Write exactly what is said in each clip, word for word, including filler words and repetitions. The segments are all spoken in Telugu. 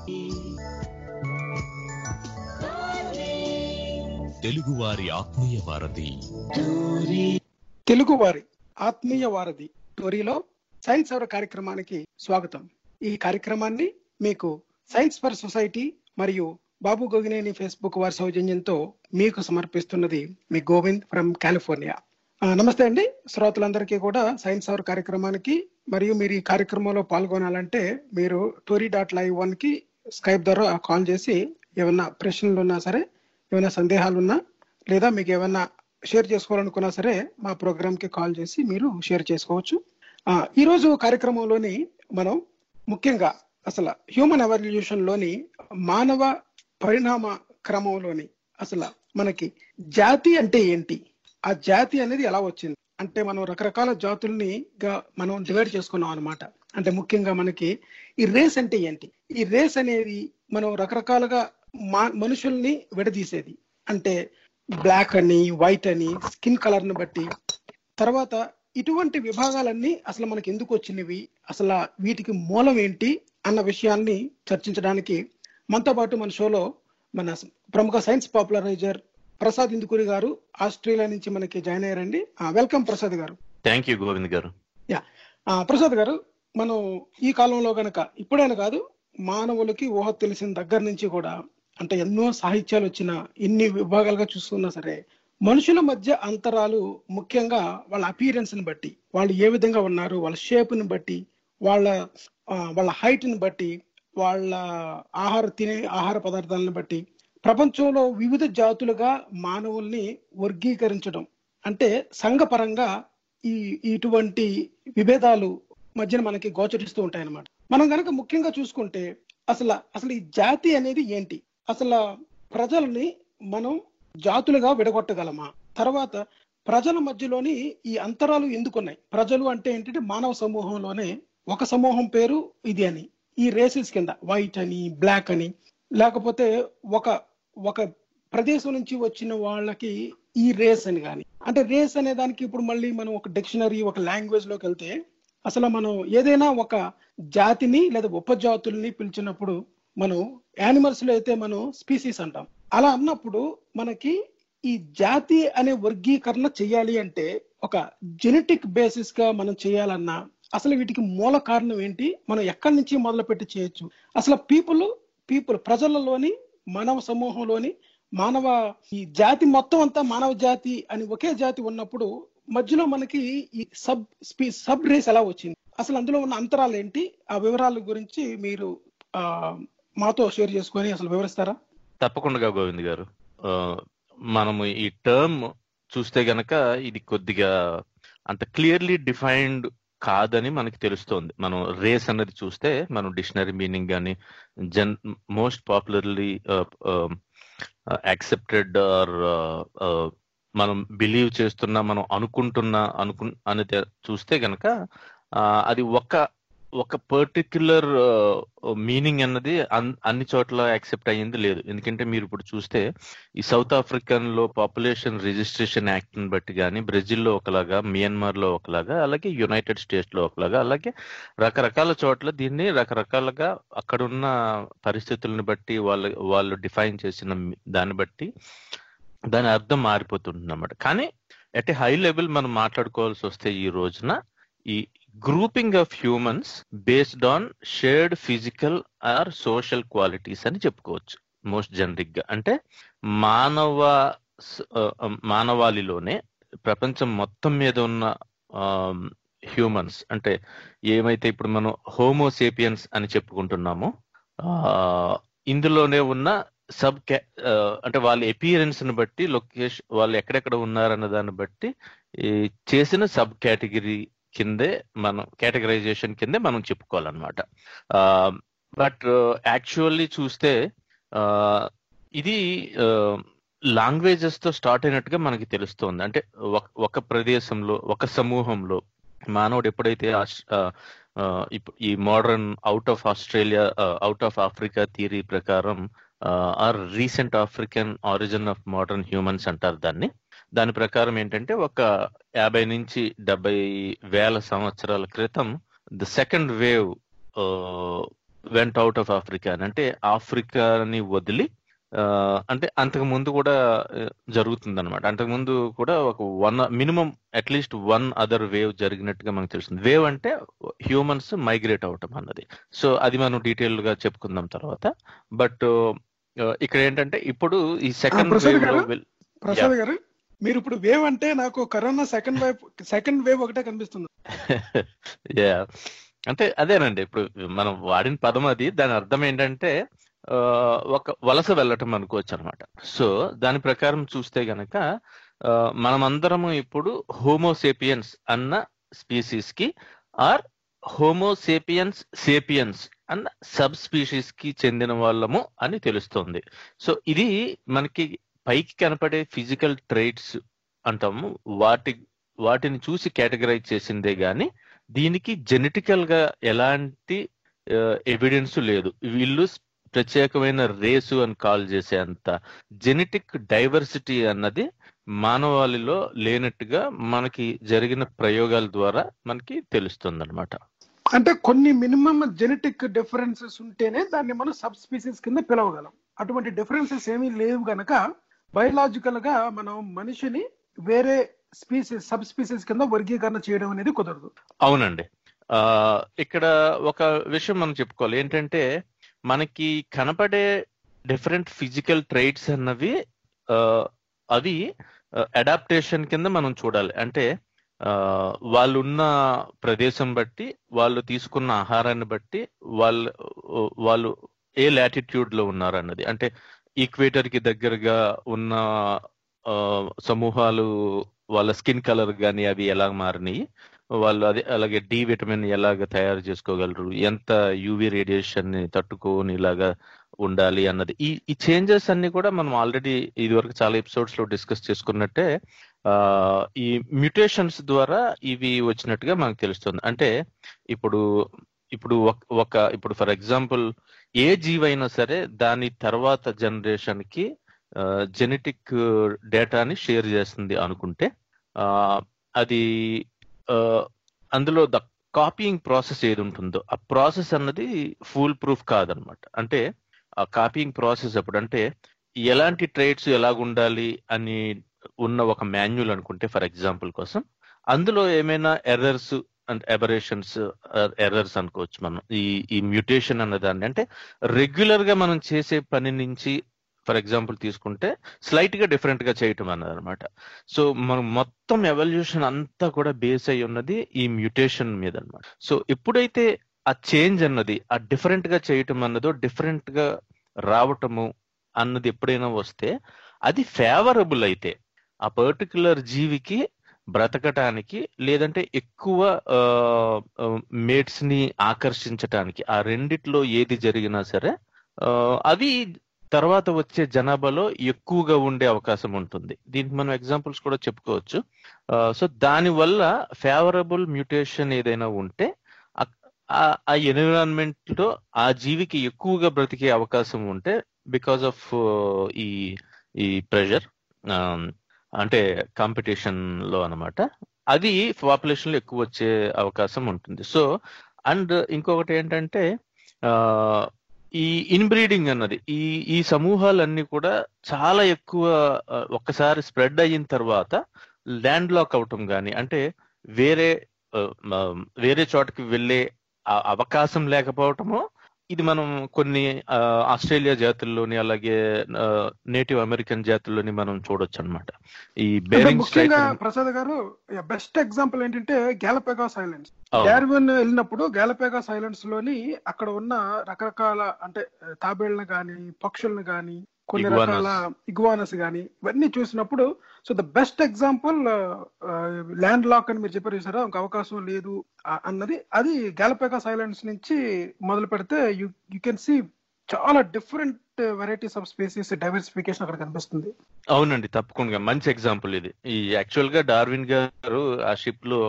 తెలుగువారి ఆత్మీయ వారధి తెలుగువారి ఆత్మీయ వారధి టోరీలో సైన్స్ అవర్ కార్యక్రమానికి స్వాగతం. ఈ కార్యక్రమాన్ని మీకు సైన్స్ ఫర్ సొసైటీ మరియు బాబు గోగినేని ఫేస్బుక్ వారి సౌజన్యంతో మీకు సమర్పిస్తున్నది మీ గోవింద్ ఫ్రమ్ కాలిఫోర్నియా. నమస్తే అండి శ్రోతలందరికీ కూడా సైన్స్ అవర్ కార్యక్రమానికి. మరియు మీరు ఈ కార్యక్రమంలో పాల్గొనాలంటే మీరు టోరీ డాట్ లైవ్ వన్ కి స్కైప్ ద్వారా కాల్ చేసి ఏమన్నా ప్రశ్నలు ఉన్నా సరే, ఏమైనా సందేహాలు ఉన్నా, లేదా మీకు ఏమన్నా షేర్ చేసుకోవాలనుకున్నా సరే మా ప్రోగ్రామ్ కి కాల్ చేసి మీరు షేర్ చేసుకోవచ్చు. ఆ ఈ రోజు కార్యక్రమంలోని మనం ముఖ్యంగా అసలు హ్యూమన్ ఎవల్యూషన్ లోని మానవ పరిణామ క్రమంలోని అసలు మనకి జాతి అంటే ఏంటి, ఆ జాతి అనేది ఎలా వచ్చింది అంటే మనం రకరకాల జాతుల్ని మనం డివైడ్ చేసుకున్నాం అనమాట. అంటే ముఖ్యంగా మనకి ఈ రేస్ అంటే ఏంటి, ఈ రేస్ అనేది మనం రకరకాలుగా మా మనుషుల్ని విడదీసేది. అంటే బ్లాక్ అని, వైట్ అని, స్కిన్ కలర్ ని బట్టి. తర్వాత ఇటువంటి విభాగాలన్నీ అసలు మనకి ఎందుకు వచ్చినవి, అసలు వీటికి మూలం ఏంటి అన్న విషయాన్ని చర్చించడానికి మనతో పాటు మన షోలో మన ప్రముఖ సైన్స్ పాపులరైజర్ ప్రసాద్ ఇందుకూరి గారు ఆస్ట్రేలియా నుంచి మనకి జాయిన్ అయ్యారండి. వెల్కమ్ ప్రసాద్ గారు. థ్యాంక్ యూ గోవింద్ గారు. యా ప్రసాద్ గారు, మనం ఈ కాలంలో గనక ఇప్పుడైనా కాదు, మానవులకి ఊహ తెలిసిన దగ్గర నుంచి కూడా అంటే ఎన్నో సాహిత్యాలు వచ్చిన ఎన్ని విభాగాలుగా చూస్తున్నా సరే మనుషుల మధ్య అంతరాలు ముఖ్యంగా వాళ్ళ అపీరెన్స్ ని బట్టి, వాళ్ళు ఏ విధంగా ఉన్నారు, వాళ్ళ షేప్ ని బట్టి, వాళ్ళ వాళ్ళ హైట్ ని బట్టి, వాళ్ళ ఆహార తినే ఆహార పదార్థాలను బట్టి ప్రపంచంలో వివిధ జాతులుగా మానవుల్ని వర్గీకరించడం అంటే సంఘపరంగా ఈ ఇటువంటి విభేదాలు మధ్యన మనకి గోచరిస్తూ ఉంటాయన్నమాట. మనం కనుక ముఖ్యంగా చూసుకుంటే అసలు అసలు ఈ జాతి అనేది ఏంటి, అసలు ప్రజల్ని మనం జాతులుగా విడగొట్టగలమా, తర్వాత ప్రజల మధ్యలోని ఈ అంతరాలు ఎందుకున్నాయి, ప్రజలు అంటే ఏంటంటే మానవ సమూహంలోనే ఒక సమూహం పేరు ఇది అని, ఈ రేసెస్ కింద వైట్ అని, బ్లాక్ అని, లేకపోతే ఒక ఒక ప్రదేశం నుంచి వచ్చిన వాళ్ళకి ఈ రేస్ అని కానీ. అంటే రేస్ అనే దానికి ఇప్పుడు మళ్ళీ మనం ఒక డిక్షనరీ, ఒక లాంగ్వేజ్ లోకి వెళ్తే అసలు మనం ఏదైనా ఒక జాతిని లేదా ఉపజాతుల్ని పిలిచినప్పుడు మనం యానిమల్స్ లో అయితే మనం స్పీసీస్ అంటాం. అలా అన్నప్పుడు మనకి ఈ జాతి అనే వర్గీకరణ చెయ్యాలి అంటే ఒక జెనెటిక్ బేసిస్ గా మనం చేయాలన్నా అసలు వీటికి మూల కారణం ఏంటి, మనం ఎక్కడి నుంచి మొదలు పెట్టి చేయొచ్చు, అసలు పీపుల్ పీపుల్ ప్రజలలోని మానవ సమూహంలోని మానవ ఈ జాతి మొత్తం అంతా మానవ జాతి అని ఒకే జాతి ఉన్నప్పుడు మధ్యలో మనకి ఈ సబ్ స్పీ సబ్ రేస్ ఎలా వచ్చింది, అసలు అందులో ఉన్న అంతరాలు ఏంటి, ఆ వివరాల గురించి మీరు ఆ మాతో షేర్ చేసుకొని అసలు వివరిస్తారా? తప్పకుండా గోవింద్ గారు. మనము ఈ టర్మ్ చూస్తే గనక ఇది కొద్దిగా అంత క్లియర్లీ డిఫైన్డ్ కాదని మనకి తెలుస్తోంది. మనం రేస్ అన్నది చూస్తే మనం డిక్షనరీ మీనింగ్ కానీ జన్ మోస్ట్ పాపులర్లీ యాక్సెప్టెడ్ ఆర్ మనం బిలీవ్ చేస్తున్నా, మనం అనుకుంటున్నా అనుకు అని చూస్తే గనక అది ఒక ఒక పర్టిక్యులర్ మీనింగ్ అన్నది అన్ని చోట్ల యాక్సెప్ట్ అయ్యింది లేదు. ఎందుకంటే మీరు ఇప్పుడు చూస్తే ఈ సౌత్ ఆఫ్రికన్ లో పాపులేషన్ రిజిస్ట్రేషన్ యాక్ట్ ని బట్టి కానీ, బ్రెజిల్లో ఒకలాగా, మియన్మార్ లో ఒకలాగా, అలాగే యునైటెడ్ స్టేట్స్ లో ఒకలాగా, అలాగే రకరకాల చోట్ల దీన్ని రకరకాలుగా అక్కడున్న పరిస్థితులను బట్టి వాళ్ళు వాళ్ళు డిఫైన్ చేసిన దాన్ని బట్టి దాని అర్థం మారిపోతుంది అన్నమాట. కానీ అట్ ఏ హై లెవెల్ మనం మాట్లాడుకోవాల్సి వస్తే ఈ రోజున ఈ grouping of humans based on shared physical or social qualities అని చెప్పుకోవచ్చు మోస్ట్ జనరిక్ గా. అంటే మానవ మానవాళిలోనే ప్రపంచం మొత్తం మీద ఉన్న హ్యూమన్స్ అంటే ఏమైతే ఇప్పుడు మనం హోమోసేపియన్స్ అని చెప్పుకుంటున్నామో ఇందులోనే ఉన్న సబ్ కే అంటే వాళ్ళ ఎపియరెన్స్ ని బట్టి, లొకేషన్ వాళ్ళు ఎక్కడెక్కడ ఉన్నారన్న దాన్ని బట్టి చేసిన సబ్ కేటగిరీ కిందే మనం కేటగరైజేషన్ కిందే మనం చెప్పుకోవాలన్నమాట. బట్ యాక్చువల్లీ చూస్తే ఇది లాంగ్వేజెస్ తో స్టార్ట్ అయినట్టుగా మనకి తెలుస్తోంది. అంటే ఒక ప్రదేశంలో ఒక సమూహంలో మానవుడు ఎప్పుడైతే ఈ modern out of Australia out of Africa theory ప్రకారం or recent African origin of modern humans అంటారు దాన్ని. దాని ప్రకారం ఏంటంటే ఒక యాభై నుంచి డెబ్బై వేల సంవత్సరాల క్రితం the second wave went out of Africa అని, అంటే ఆఫ్రికాని వదిలి అంటే అంతకు ముందు కూడా జరుగుతుంది అనమాట. అంతకు ముందు కూడా ఒక one minimum at least one other wave జరిగినట్టుగా మనకు తెలుస్తుంది. వేవ్ అంటే హ్యూమన్స్ మైగ్రేట్ అవటం అన్నది. సో అది మనం డీటెయిల్ గా చెప్పుకుందాం తర్వాత. బట్ ఇక్కడ ఏంటంటే ఇప్పుడు ఈ సెకండ్ వేవ్ లో ప్రసాద్ గారు, మీరు ఇప్పుడు వేవ్ అంటే నాకు corona second wave second wave ఒకటే కనిపిస్తుంది. యా, అంటే అదేనండి, ఇప్పుడు మనం వాడిన పదం అది. దాని అర్థం ఏంటంటే ఒక వలస వెళ్ళటం అనుకోవచ్చు అనమాట. సో దాని ప్రకారం చూస్తే గనక మనమందరము ఇప్పుడు హోమోసేపియన్స్ అన్న స్పీసీస్ కి ఆర్ హోమోసేపియన్స్ సేపియన్స్ అన్న సబ్ స్పీషీస్ కి చెందిన వాళ్ళము అని తెలుస్తుంది. సో ఇది మనకి పైకి కనపడే ఫిజికల్ ట్రైట్స్ అంటాము, వాటి వాటిని చూసి కేటగరైజ్ చేసిందే గాని దీనికి జెనెటికల్ గా ఎలాంటి ఎవిడెన్స్ లేదు. వీళ్ళు ప్రత్యేకమైన రేసు అని కాల్ చేసే అంత జెనెటిక్ డైవర్సిటీ అన్నది మానవాళిలో లేనట్టుగా మనకి జరిగిన ప్రయోగాల ద్వారా మనకి తెలుస్తుంది అనమాట. అంటే కొన్ని మినిమం జెనెటిక్ డిఫరెన్సెస్ ఉంటేనే దాన్ని మనం సబ్ స్పీసీస్ కింద పిలవగలం. అటువంటి డిఫరెన్సెస్ ఏమీ లేవు గనక బయలాజికల్ గా మనం మనిషిని వేరే స్పీసీస్ సబ్ స్పీసీస్ కింద వర్గీకరణ చేయడం అనేది కుదరదు. అవునండి. ఆ ఇక్కడ ఒక విషయం మనం చెప్పుకోవాలి ఏంటంటే, మనకి కనపడే డిఫరెంట్ ఫిజికల్ ట్రైట్స్ అన్నవి అవి అడాప్టేషన్ కింద మనం చూడాలి. అంటే వాళ్ళు ఉన్న ప్రదేశం బట్టి, వాళ్ళు తీసుకున్న ఆహారాన్ని బట్టి, వాళ్ళు వాళ్ళు ఏ లాటిట్యూడ్ లో ఉన్నారు అన్నది. అంటే ఈక్వేటర్ కి దగ్గరగా ఉన్న సమూహాలు వాళ్ళ స్కిన్ కలర్ కానీ అవి ఎలా మారినాయి, వాళ్ళు అదే అలాగే డి విటమిన్ ఎలాగ తయారు చేసుకోగలరు, ఎంత యూవి రేడియేషన్ ని తట్టుకొని ఇలాగా ఉండాలి అన్నది. ఈ ఈ చేంజెస్ అన్ని కూడా మనం ఆల్రెడీ ఇది వరకు చాలా ఎపిసోడ్స్ లో డిస్కస్ చేసుకున్నట్టే ఆ ఈ మ్యూటేషన్స్ ద్వారా ఇవి వచ్చినట్టుగా మనకు తెలుస్తుంది. అంటే ఇప్పుడు ఇప్పుడు ఒక ఇప్పుడు ఫర్ ఎగ్జాంపుల్ ఏ జీవైనా సరే దాని తర్వాత జనరేషన్ కి జెనెటిక్ డేటాని షేర్ చేస్తుంది అనుకుంటే ఆ అది అందులో ద కాపీయింగ్ ప్రాసెస్ ఏది ఉంటుందో ఆ ప్రాసెస్ అన్నది ఫుల్ ప్రూఫ్ కాదనమాట. అంటే ఆ కాపీయింగ్ ప్రాసెస్ అప్పుడు అంటే ఎలాంటి ట్రేట్స్ ఎలాగుండాలి అని ఉన్న ఒక మాన్యువల్ అనుకుంటే ఫర్ ఎగ్జాంపుల్ కోసం, అందులో ఏమైనా ఎర్రర్స్ అండ్ ఎబరేషన్స్ ఎర్రర్స్ అనుకోవచ్చు మనం. ఈ ఈ మ్యూటేషన్ అన్నదాన్ని అంటే రెగ్యులర్ గా మనం చేసే పని నుంచి ఫర్ ఎగ్జాంపుల్ తీసుకుంటే స్లైట్ గా డిఫరెంట్ గా చేయటం అన్నది అనమాట. సో మనం మొత్తం ఎవల్యూషన్ అంతా కూడా బేస్ అయి ఉన్నది ఈ మ్యూటేషన్ మీద అనమాట. సో ఎప్పుడైతే ఆ చేంజ్ అన్నది ఆ డిఫరెంట్ గా చేయటం అన్నదో డిఫరెంట్ గా రావటము అన్నది ఎప్పుడైనా వస్తే అది ఫేవరబుల్ అయితే ఆ పర్టికులర్ జీవికి బ్రతకటానికి, లేదంటే ఎక్కువ మేట్స్ ని ఆకర్షించటానికి, ఆ రెండిట్లో ఏది జరిగినా సరే అవి తర్వాత వచ్చే జనాభాలో ఎక్కువగా ఉండే అవకాశం ఉంటుంది. దీనికి మనం ఎగ్జాంపుల్స్ కూడా చెప్పుకోవచ్చు. సో దాని వల్ల ఫేవరబుల్ మ్యూటేషన్ ఏదైనా ఉంటే ఆ ఎన్విరాన్మెంట్ లో ఆ జీవికి ఎక్కువగా బ్రతికే అవకాశం ఉంటే బికాస్ ఆఫ్ ఈ ఈ ప్రెషర్ అంటే కాంపిటీషన్ లో అనమాట, అది పాపులేషన్ లో ఎక్కువ వచ్చే అవకాశం ఉంటుంది. సో అండ్ ఇంకొకటి ఏంటంటే ఆ ఈ ఇన్బ్రీడింగ్ అన్నది ఈ ఈ సమూహాలన్నీ కూడా చాలా ఎక్కువ ఒక్కసారి స్ప్రెడ్ అయిన తర్వాత ల్యాండ్ లాక్ అవటం కానీ, అంటే వేరే వేరే చోటకి వెళ్ళే అవకాశం లేకపోవటము, ఇది మనం కొన్ని ఆస్ట్రేలియా జాతుల్లోని అలాగే నేటివ్ అమెరికన్ జాతుల్లోని మనం చూడొచ్చు అనమాట. ఈ బేరింగ్ స్ట్రైట్ ప్రసాద్ గారు బెస్ట్ ఎగ్జాంపుల్ ఏంటంటే గ్యాలపగోస్ ఐలాండ్స్. డార్విన్ వెళ్ళినప్పుడు గ్యాలపగోస్ ఐలాండ్స్ లోని అక్కడ ఉన్న రకరకాల అంటే తాబేళ్లను గాని పక్షులను గాని కొన్ని రకాల ఇగ్వానస్ గాని ఇవన్నీ చూసినప్పుడు so the best example land lock అని మీరు చెప్పారు చూసారా, ఒక అవకాశం లేదు అన్నది, అది గ్యాలపగోస్ ఐలాండ్స్ నుంచి మొదలు పెడితే యూ యూ కెన్ సీ చాలా different varieties of species diversification అక్కడ కనిపిస్తుంది. అవునండి, తప్పకుండా మంచి ఎగ్జాంపుల్ ఇది. ఈ యాక్చువల్ గా డార్విన్ గారు ఆ షిప్ లో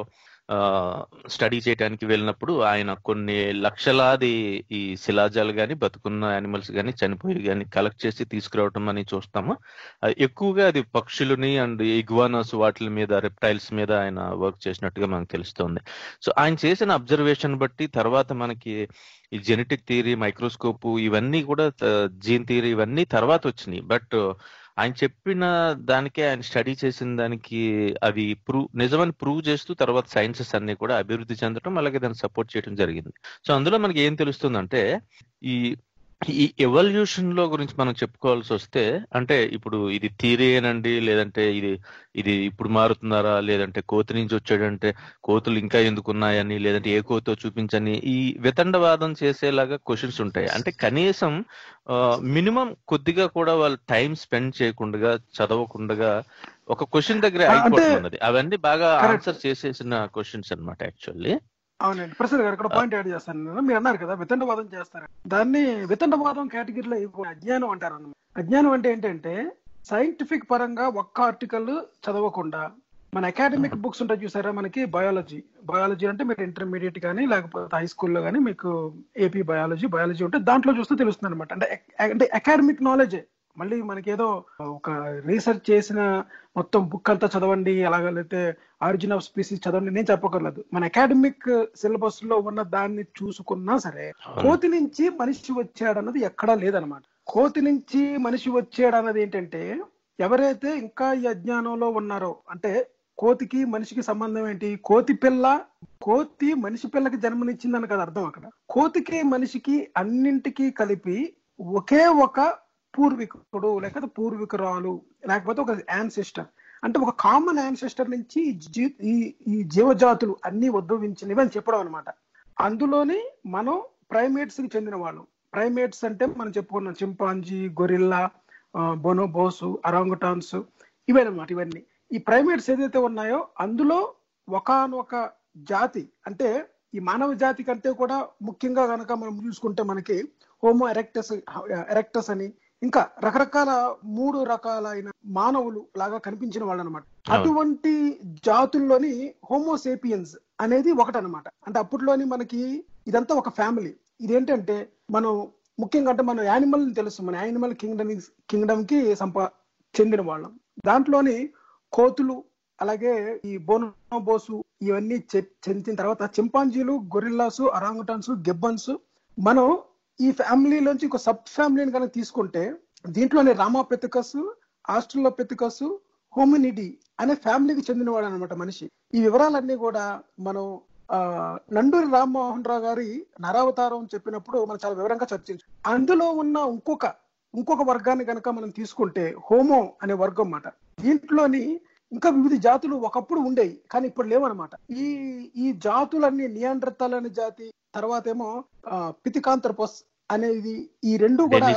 స్టడీ చేయడానికి వెళ్ళినప్పుడు ఆయన కొన్ని లక్షలాది ఈ శిలాజాలు కానీ బతుకున్న యానిమల్స్ కానీ చనిపోయి కానీ కలెక్ట్ చేసి తీసుకురావటం అని చూస్తాము. ఎక్కువగా అది పక్షులని అండ్ ఇగ్వానాస్ వాటి మీద రెప్టైల్స్ మీద ఆయన వర్క్ చేసినట్టుగా మనకు తెలుస్తుంది. సో ఆయన చేసిన అబ్జర్వేషన్ బట్టి తర్వాత మనకి ఈ జెనెటిక్ థియరీ, మైక్రోస్కోప్ ఇవన్నీ కూడా జీన్ థియరీ ఇవన్నీ తర్వాత వచ్చినాయి. బట్ ఆయన చెప్పిన దానికే ఆయన స్టడీ చేసిన దానికి అవి ప్రూవ్ నిజమని ప్రూవ్ చేస్తూ తర్వాత సైన్సెస్ అన్ని కూడా అభివృద్ధి చెందడం అలాగే దాన్ని సపోర్ట్ చేయడం జరిగింది. సో అందులో మనకి ఏం తెలుస్తుందంటే ఈ ఈ ఎవల్యూషన్ లో గురించి మనం చెప్పుకోవాల్సి వస్తే అంటే ఇప్పుడు ఇది థియరీ ఏనండి, లేదంటే ఇది ఇది ఇప్పుడు మారుతున్నారా, లేదంటే కోతి నుంచి వచ్చాడంటే కోతులు ఇంకా ఎందుకు ఉన్నాయని, లేదంటే ఏ కోతో చూపించని ఈ వితండవాదం చేసేలాగా క్వశ్చన్స్ ఉంటాయి. అంటే కనీసం మినిమం కొద్దిగా కూడా వాళ్ళు టైం స్పెండ్ చేయకుండా చదవకుండా ఒక క్వశ్చన్ దగ్గర అయిపోతున్నది. అవన్నీ బాగా ఆన్సర్ చేసేసిన క్వశ్చన్స్ అన్నమాట యాక్చువల్లీ. అవునండి ప్రసాద్ గారు, ఇక్కడ పాయింట్ యాడ్ చేస్తాను నేను. మీరు అన్నారు కదా వితండవాదం చేస్తారు, దాన్ని వితండవాదం కేటగిరీలో అజ్ఞానం అంటారు అన్నమాట. అజ్ఞానం అంటే ఏంటంటే సైంటిఫిక్ పరంగా ఒక్క ఆర్టికల్ చదవకుండా మన అకాడమిక్ బుక్స్ ఉంటాయి చూసారా, మనకి బయాలజీ బయాలజీ అంటే మీరు ఇంటర్మీడియట్ కానీ లేకపోతే హై స్కూల్లో కానీ మీకు ఏపీ బయాలజీ బయాలజీ ఉంటే దాంట్లో చూస్తే తెలుస్తుంది అనమాట. అంటే అంటే అకాడమిక్ నాలెడ్జే. మళ్ళీ మనకి ఏదో ఒక రీసెర్చ్ చేసిన మొత్తం బుక్ అంతా చదవండి అలాగే లేకపోతే ఆరిజిన్ ఆఫ్ స్పీసీస్ చదవండి నేను చెప్పకర్లేదు. మన అకాడమిక్ సిలబస్ లో ఉన్న దాన్ని చూసుకున్నా సరే కోతి నుంచి మనిషి వచ్చాడన్నది ఎక్కడా లేదనమాట. కోతి నుంచి మనిషి వచ్చాడన్నది ఏంటంటే ఎవరైతే ఇంకా ఈ అజ్ఞానంలో ఉన్నారో, అంటే కోతికి మనిషికి సంబంధం ఏంటి, కోతి పిల్ల కోతి మనిషి పిల్లకి జన్మనిచ్చిందని కదా అర్థం. అక్కడ కోతికి మనిషికి అన్నింటికి కలిపి ఒకే ఒక పూర్వీకుడు లేకపోతే పూర్వీకురాలు లేకపోతే ఒక యాన్సిస్టర్, అంటే ఒక కామన్ యాన్సిస్టర్ నుంచి ఈ ఈ జీవజాతులు అన్ని ఉద్భవించినవి అని చెప్పడం అనమాట. అందులోని మనం ప్రైమేట్స్ కి చెందిన వాళ్ళు. ప్రైమేట్స్ అంటే మనం చెప్పుకున్నాం చింపాంజీ, గొరిల్లా, బొనోబోసు, అరాంగుటాన్స్ ఇవేనమాట. ఇవన్నీ ఈ ప్రైమేట్స్ ఏదైతే ఉన్నాయో అందులో ఒకానొక జాతి, అంటే ఈ మానవ జాతి కంటే కూడా ముఖ్యంగా కనుక మనం చూసుకుంటే మనకి హోమో ఎరెక్టస్ ఎరెక్టస్ అని ఇంకా రకరకాల మూడు రకాలైన మానవులు లాగా కనిపించిన వాళ్ళు అనమాట. అటువంటి జాతుల్లోని హోమోసేపియన్స్ అనేది ఒకటనమాట. అంటే అప్పట్లోని మనకి ఇదంతా ఒక ఫ్యామిలీ. ఇదేంటంటే మనం ముఖ్యంగా అంటే మనం యానిమల్ తెలుసు, మన యానిమల్ కింగ్డమ్ కింగ్డమ్ కి సంపా చెందిన వాళ్ళం. దాంట్లోని కోతులు అలాగే ఈ బోనోబోసు ఇవన్నీ చెందిన తర్వాత చింపాంజీలు, గొరిల్లాసు, అరాంగుటాన్స్, గిబ్బన్స్. మనం ఈ ఫ్యామిలీలోంచి ఒక సబ్ ఫ్యామిలీని కనుక తీసుకుంటే దీంట్లోనే రామాపెథికస్, ఆస్ట్రలోపెథికస్, హోమినిడి అనే ఫ్యామిలీకి చెందినవాడు అనమాట మనిషి. ఈ వివరాలన్నీ కూడా మనం ఆ నండూరి రామ్మోహన్ రావు గారి నరావతారం చెప్పినప్పుడు మనం చాలా వివరంగా చర్చించాం. అందులో ఉన్న ఇంకొక ఇంకొక వర్గాన్ని కనుక మనం తీసుకుంటే హోమో అనే వర్గం అన్నమాట. దీంట్లోని ఇంకా వివిధ జాతులు ఒకప్పుడు ఉండేవి కానీ ఇప్పుడు లేవన్నమాట. ఈ ఈ జాతులన్నీ నియాండ్రతాల్ అనే జాతి, తర్వాత ఏమో పిథికాంథ్రోపస్ అనేది, ఈ రెండు కూడా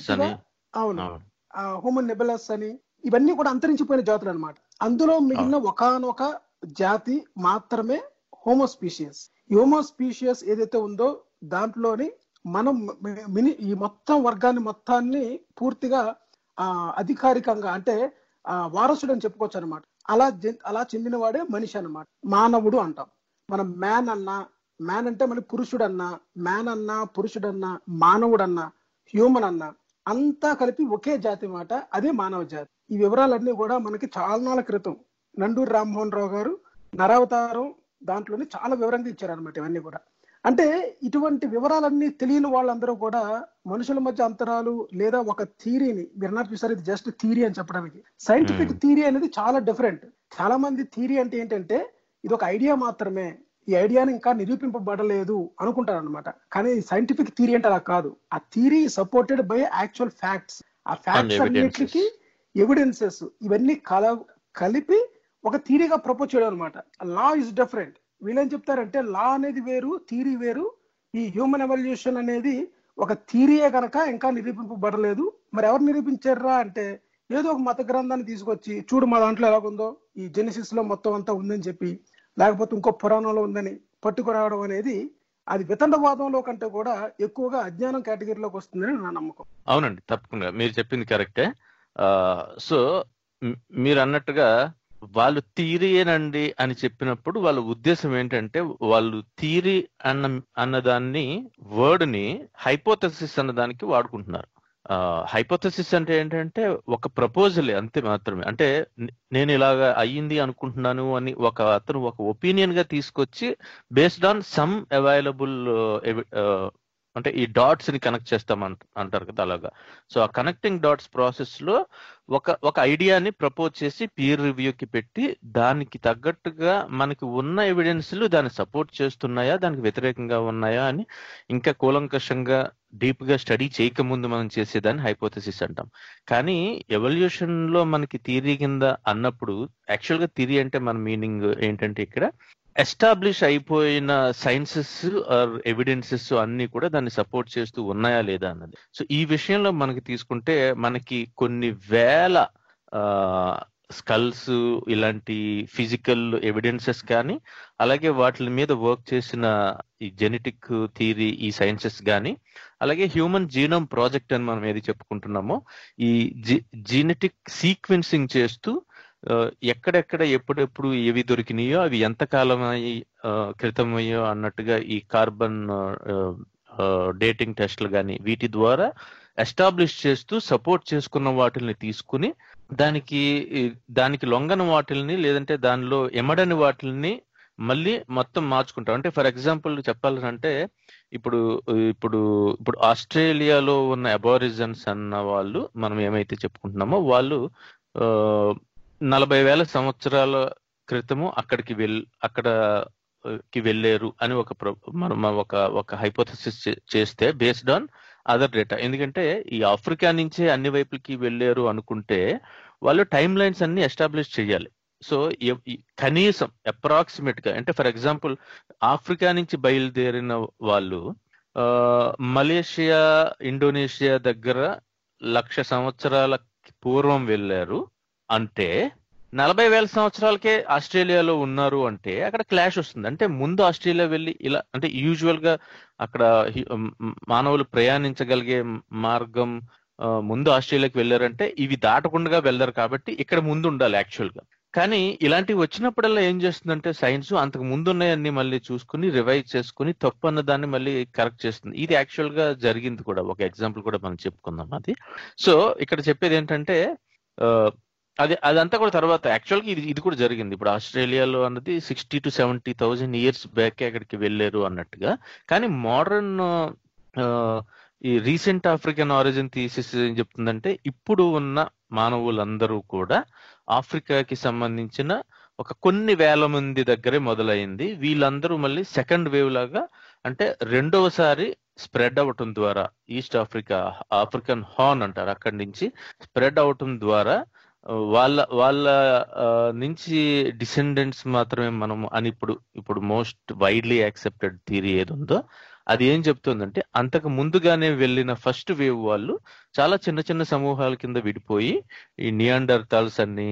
అవును హోమో నెబులస్ అని ఇవన్నీ కూడా అంతరించిపోయిన జాతులు అనమాట. అందులో మిగిలిన ఒకానొక జాతి మాత్రమే హోమోస్పీషియస్. ఈ హోమోస్పీషియస్ ఏదైతే ఉందో దాంట్లోని మనం మిని ఈ మొత్తం వర్గాన్ని మొత్తాన్ని పూర్తిగా ఆ అధికారికంగా అంటే ఆ వారసుడు అని చెప్పుకోవచ్చు అనమాట. అలా అలా చెందినవాడే మనిషి అనమాట, మానవుడు అంటాం. మనం మ్యాన్ అన్నా, మ్యాన్ అంటే మన పురుషుడు అన్నా, మ్యాన్ అన్నా, పురుషుడన్నా, మానవుడు అన్నా, హ్యూమన్ అన్నా అంతా కలిపి ఒకే జాతి మాట, అదే మానవ జాతి. ఈ వివరాలన్నీ కూడా మనకి చాలా నాళ్ళ క్రితం నండూరి రామ్మోహన్ రావు గారు నరావతారం దాంట్లోనే చాలా వివరంగా ఇచ్చారనమాట. ఇవన్నీ కూడా అంటే ఇటువంటి వివరాలన్నీ తెలియని వాళ్ళందరూ కూడా మనుషుల మధ్య అంతరాలు లేదా ఒక థియరీని మీరు చూసారు, ఇది జస్ట్ థియరీ అని చెప్పడానికి. సైంటిఫిక్ థియరీ అనేది చాలా డిఫరెంట్. చాలా మంది థియరీ అంటే ఏంటంటే ఇది ఒక ఐడియా మాత్రమే, ఈ ఐడియాని ఇంకా నిరూపింపబడలేదు అనుకుంటారు అనమాట. కానీ సైంటిఫిక్ థియరీ అంటే అలా కాదు. ఆ theory supported by actual facts. ఆ ఫ్యాక్ట్స్ అన్నిటికీ ఎవిడెన్సెస్ ఇవన్నీ కల కలిపి ఒక థియరీగా ప్రపోజ్ చేయడం అనమాట. Law is different. వీళ్ళేం చెప్తారంటే లా అనేది వేరు, థియరీ వేరు. ఈ హ్యూమన్ ఎవల్యూషన్ అనేది ఒక థియరీయే కనుక ఇంకా నిరూపింపబడలేదు. మరి ఎవరు నిరూపించారా అంటే ఏదో ఒక మత గ్రంథాన్ని తీసుకొచ్చి చూడు మా దాంట్లో ఎలాగుందో, ఈ జెనిసిస్ లో మొత్తం అంతా ఉందని చెప్పి లేకపోతే ఇంకో పురాణంలో ఉందని పట్టుకురావడం అనేది అది వితండవాదంలో కంటే కూడా ఎక్కువగా అజ్ఞానం కేటగిరీలోకి వస్తుందని నా నమ్మకం. అవునండి, తప్పకుండా మీరు చెప్పింది కరెక్టే. సో మీరు అన్నట్టుగా వాళ్ళు థియరీయేనండి అని చెప్పినప్పుడు వాళ్ళ ఉద్దేశం ఏంటంటే, వాళ్ళు థియరీ అన్న అన్నదాన్ని వర్డ్ ని హైపోథెసిస్ అన్నదానికి వాడుకుంటున్నారు. హైపోథెసిస్ అంటే ఏంటంటే ఒక ప్రపోజల్ అంతే మాత్రమే. అంటే నేను ఇలాగా అయ్యింది అనుకుంటున్నాను అని ఒక అతను ఒక ఒపీనియన్ గా తీసుకొచ్చి బేస్డ్ ఆన్ సమ్ అవైలబుల్ అంటే ఈ డాట్స్ ని కనెక్ట్ చేస్తాం అంటారు కదా, అలాగా. సో ఆ కనెక్టింగ్ డాట్స్ ప్రాసెస్ లో ఒక ఒక ఐడియాని ప్రపోజ్ చేసి పీర్ రివ్యూకి పెట్టి దానికి తగ్గట్టుగా మనకి ఉన్న ఎవిడెన్స్లు దాన్ని సపోర్ట్ చేస్తున్నాయా, దానికి వ్యతిరేకంగా ఉన్నాయా అని ఇంకా కూలంకషంగా డీప్ గా స్టడీ చేయకముందు మనం చేసేదాన్ని హైపోథెసిస్ అంటాం. కానీ ఎవల్యూషన్ లో మనకి థియరీ కింద అన్నప్పుడు యాక్చువల్ గా థియరీ అంటే మన మీనింగ్ ఏంటంటే ఇక్కడ ఎస్టాబ్లిష్ అయిపోయిన సైన్సెస్ ఆర్ ఎవిడెన్సెస్ అన్ని కూడా దాన్ని సపోర్ట్ చేస్తూ ఉన్నాయా లేదా అన్నది. సో ఈ విషయంలో మనకి తీసుకుంటే మనకి కొన్ని వేల స్కల్స్ ఇలాంటి ఫిజికల్ ఎవిడెన్సెస్ కానీ, అలాగే వాటి మీద వర్క్ చేసిన ఈ జెనెటిక్ థియరీ ఈ సైన్సెస్ కానీ, అలాగే హ్యూమన్ జీనోమ్ ప్రాజెక్ట్ అని మనం ఏది చెప్పుకుంటున్నామో ఈ జీ జీనెటిక్ సీక్వెన్సింగ్ చేస్తూ ఎక్కడెక్కడ ఎప్పుడెప్పుడు ఏవి దొరికినాయో అవి ఎంత కాలం క్రితం అయ్యో అన్నట్టుగా ఈ కార్బన్ డేటింగ్ టెస్ట్లు కానీ వీటి ద్వారా ఎస్టాబ్లిష్ చేస్తూ సపోర్ట్ చేసుకున్న వాటిని తీసుకుని దానికి దానికి లొంగని వాటిల్ని లేదంటే దానిలో ఎమడని వాటిల్ని మళ్ళీ మొత్తం మార్చుకుంటాం. అంటే ఫర్ ఎగ్జాంపుల్ చెప్పాలంటే ఇప్పుడు ఇప్పుడు ఇప్పుడు ఆస్ట్రేలియాలో ఉన్న అబారిజన్స్ అన్న వాళ్ళు మనం ఏమైతే చెప్పుకుంటున్నామో వాళ్ళు నలభై వేల సంవత్సరాల క్రితము అక్కడికి వెళ్ అక్కడకి వెళ్ళారు అని ఒక మనం ఒక ఒక హైపోథెసిస్ చేస్తే బేస్డ్ ఆన్ అదర్ డేటా. ఎందుకంటే ఈ ఆఫ్రికా నుంచే అన్ని వైపులకి వెళ్ళారు అనుకుంటే వాళ్ళు టైమ్ లైన్స్ అన్ని ఎస్టాబ్లిష్ చేయాలి. సో కనీసం అప్రాక్సిమేట్ గా అంటే ఫర్ ఎగ్జాంపుల్ ఆఫ్రికా నుంచి బయలుదేరిన వాళ్ళు మలేషియా ఇండోనేషియా దగ్గర లక్ష సంవత్సరాల పూర్వం వెళ్ళారు అంటే నలభై వేల సంవత్సరాలకే ఆస్ట్రేలియాలో ఉన్నారు అంటే అక్కడ క్లాష్ వస్తుంది. అంటే ముందు ఆస్ట్రేలియా వెళ్ళి ఇలా అంటే యూజువల్ గా అక్కడ మానవులు ప్రయాణించగలిగే మార్గం ముందు ఆస్ట్రేలియాకి వెళ్ళారంటే ఇవి దాటకుండా వెళ్ళారు కాబట్టి ఇక్కడ ముందు ఉండాలి యాక్చువల్ గా. కానీ ఇలాంటివి వచ్చినప్పుడల్లా ఏం చేస్తుందంటే సైన్స్ అంతకు ముందు ఉన్నాయన్ని మళ్ళీ చూసుకుని రివైజ్ చేసుకుని తప్పు అన్న దాన్ని మళ్ళీ కరెక్ట్ చేస్తుంది. ఇది యాక్చువల్ గా జరిగింది కూడా. ఒక ఎగ్జాంపుల్ కూడా మనం చెప్పుకుందాం అది. సో ఇక్కడ చెప్పేది ఏంటంటే అది అదంతా కూడా తర్వాత యాక్చువల్గా ఇది ఇది కూడా జరిగింది. ఇప్పుడు ఆస్ట్రేలియాలో అన్నది sixty to seventy thousand years back అక్కడికి వెళ్ళారు అన్నట్టుగా. కానీ మోడర్న్ ఈ రీసెంట్ ఆఫ్రికన్ ఆరిజిన్ థీసిస్ ఏం చెప్తుందంటే ఇప్పుడు ఉన్న మానవులందరూ కూడా ఆఫ్రికాకి సంబంధించిన ఒక కొన్ని వేల మంది దగ్గరే మొదలైంది. వీళ్ళందరూ మళ్ళీ సెకండ్ వేవ్ లాగా అంటే రెండవసారి స్ప్రెడ్ అవటం ద్వారా ఈస్ట్ ఆఫ్రికా ఆఫ్రికన్ హార్న్ అంటారు అక్కడి నుంచి స్ప్రెడ్ అవటం ద్వారా వాళ్ళ వాళ్ళ నుంచి డిసెండెంట్స్ మాత్రమే మనం అని ఇప్పుడు ఇప్పుడు మోస్ట్ వైడ్లీ యాక్సెప్టెడ్ థియరీ ఏది ఉందో అది ఏం చెప్తుందంటే అంతకు ముందుగానే వెళ్ళిన ఫస్ట్ వేవ్ వాళ్ళు చాలా చిన్న చిన్న సమూహాల కింద విడిపోయి ఈ నియాండర్తాల్స్ అని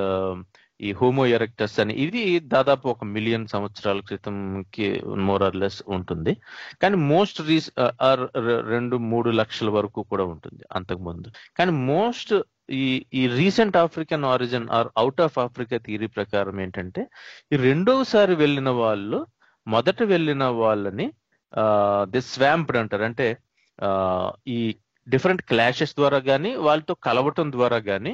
ఈ హోమో ఎరెక్టస్ అని ఇది దాదాపు ఒక మిలియన్ సంవత్సరాల క్రితంకి మోర్ ఆర్ లెస్ ఉంటుంది. కానీ మోస్ట్ రీస్ ఆర్ రెండు మూడు లక్షల వరకు కూడా ఉంటుంది అంతకు ముందు. కానీ మోస్ట్ ఈ ఈ recent African origin or out of Africa theory ప్రకారం ఏంటంటే ఈ రెండోసారి వెళ్ళిన వాళ్ళు మొదట వెళ్ళిన వాళ్ళని ది స్వాంప్డ్ అంటారు. అంటే ఈ డిఫరెంట్ క్లాషెస్ ద్వారా కానీ వాళ్ళతో కలవటం ద్వారా కానీ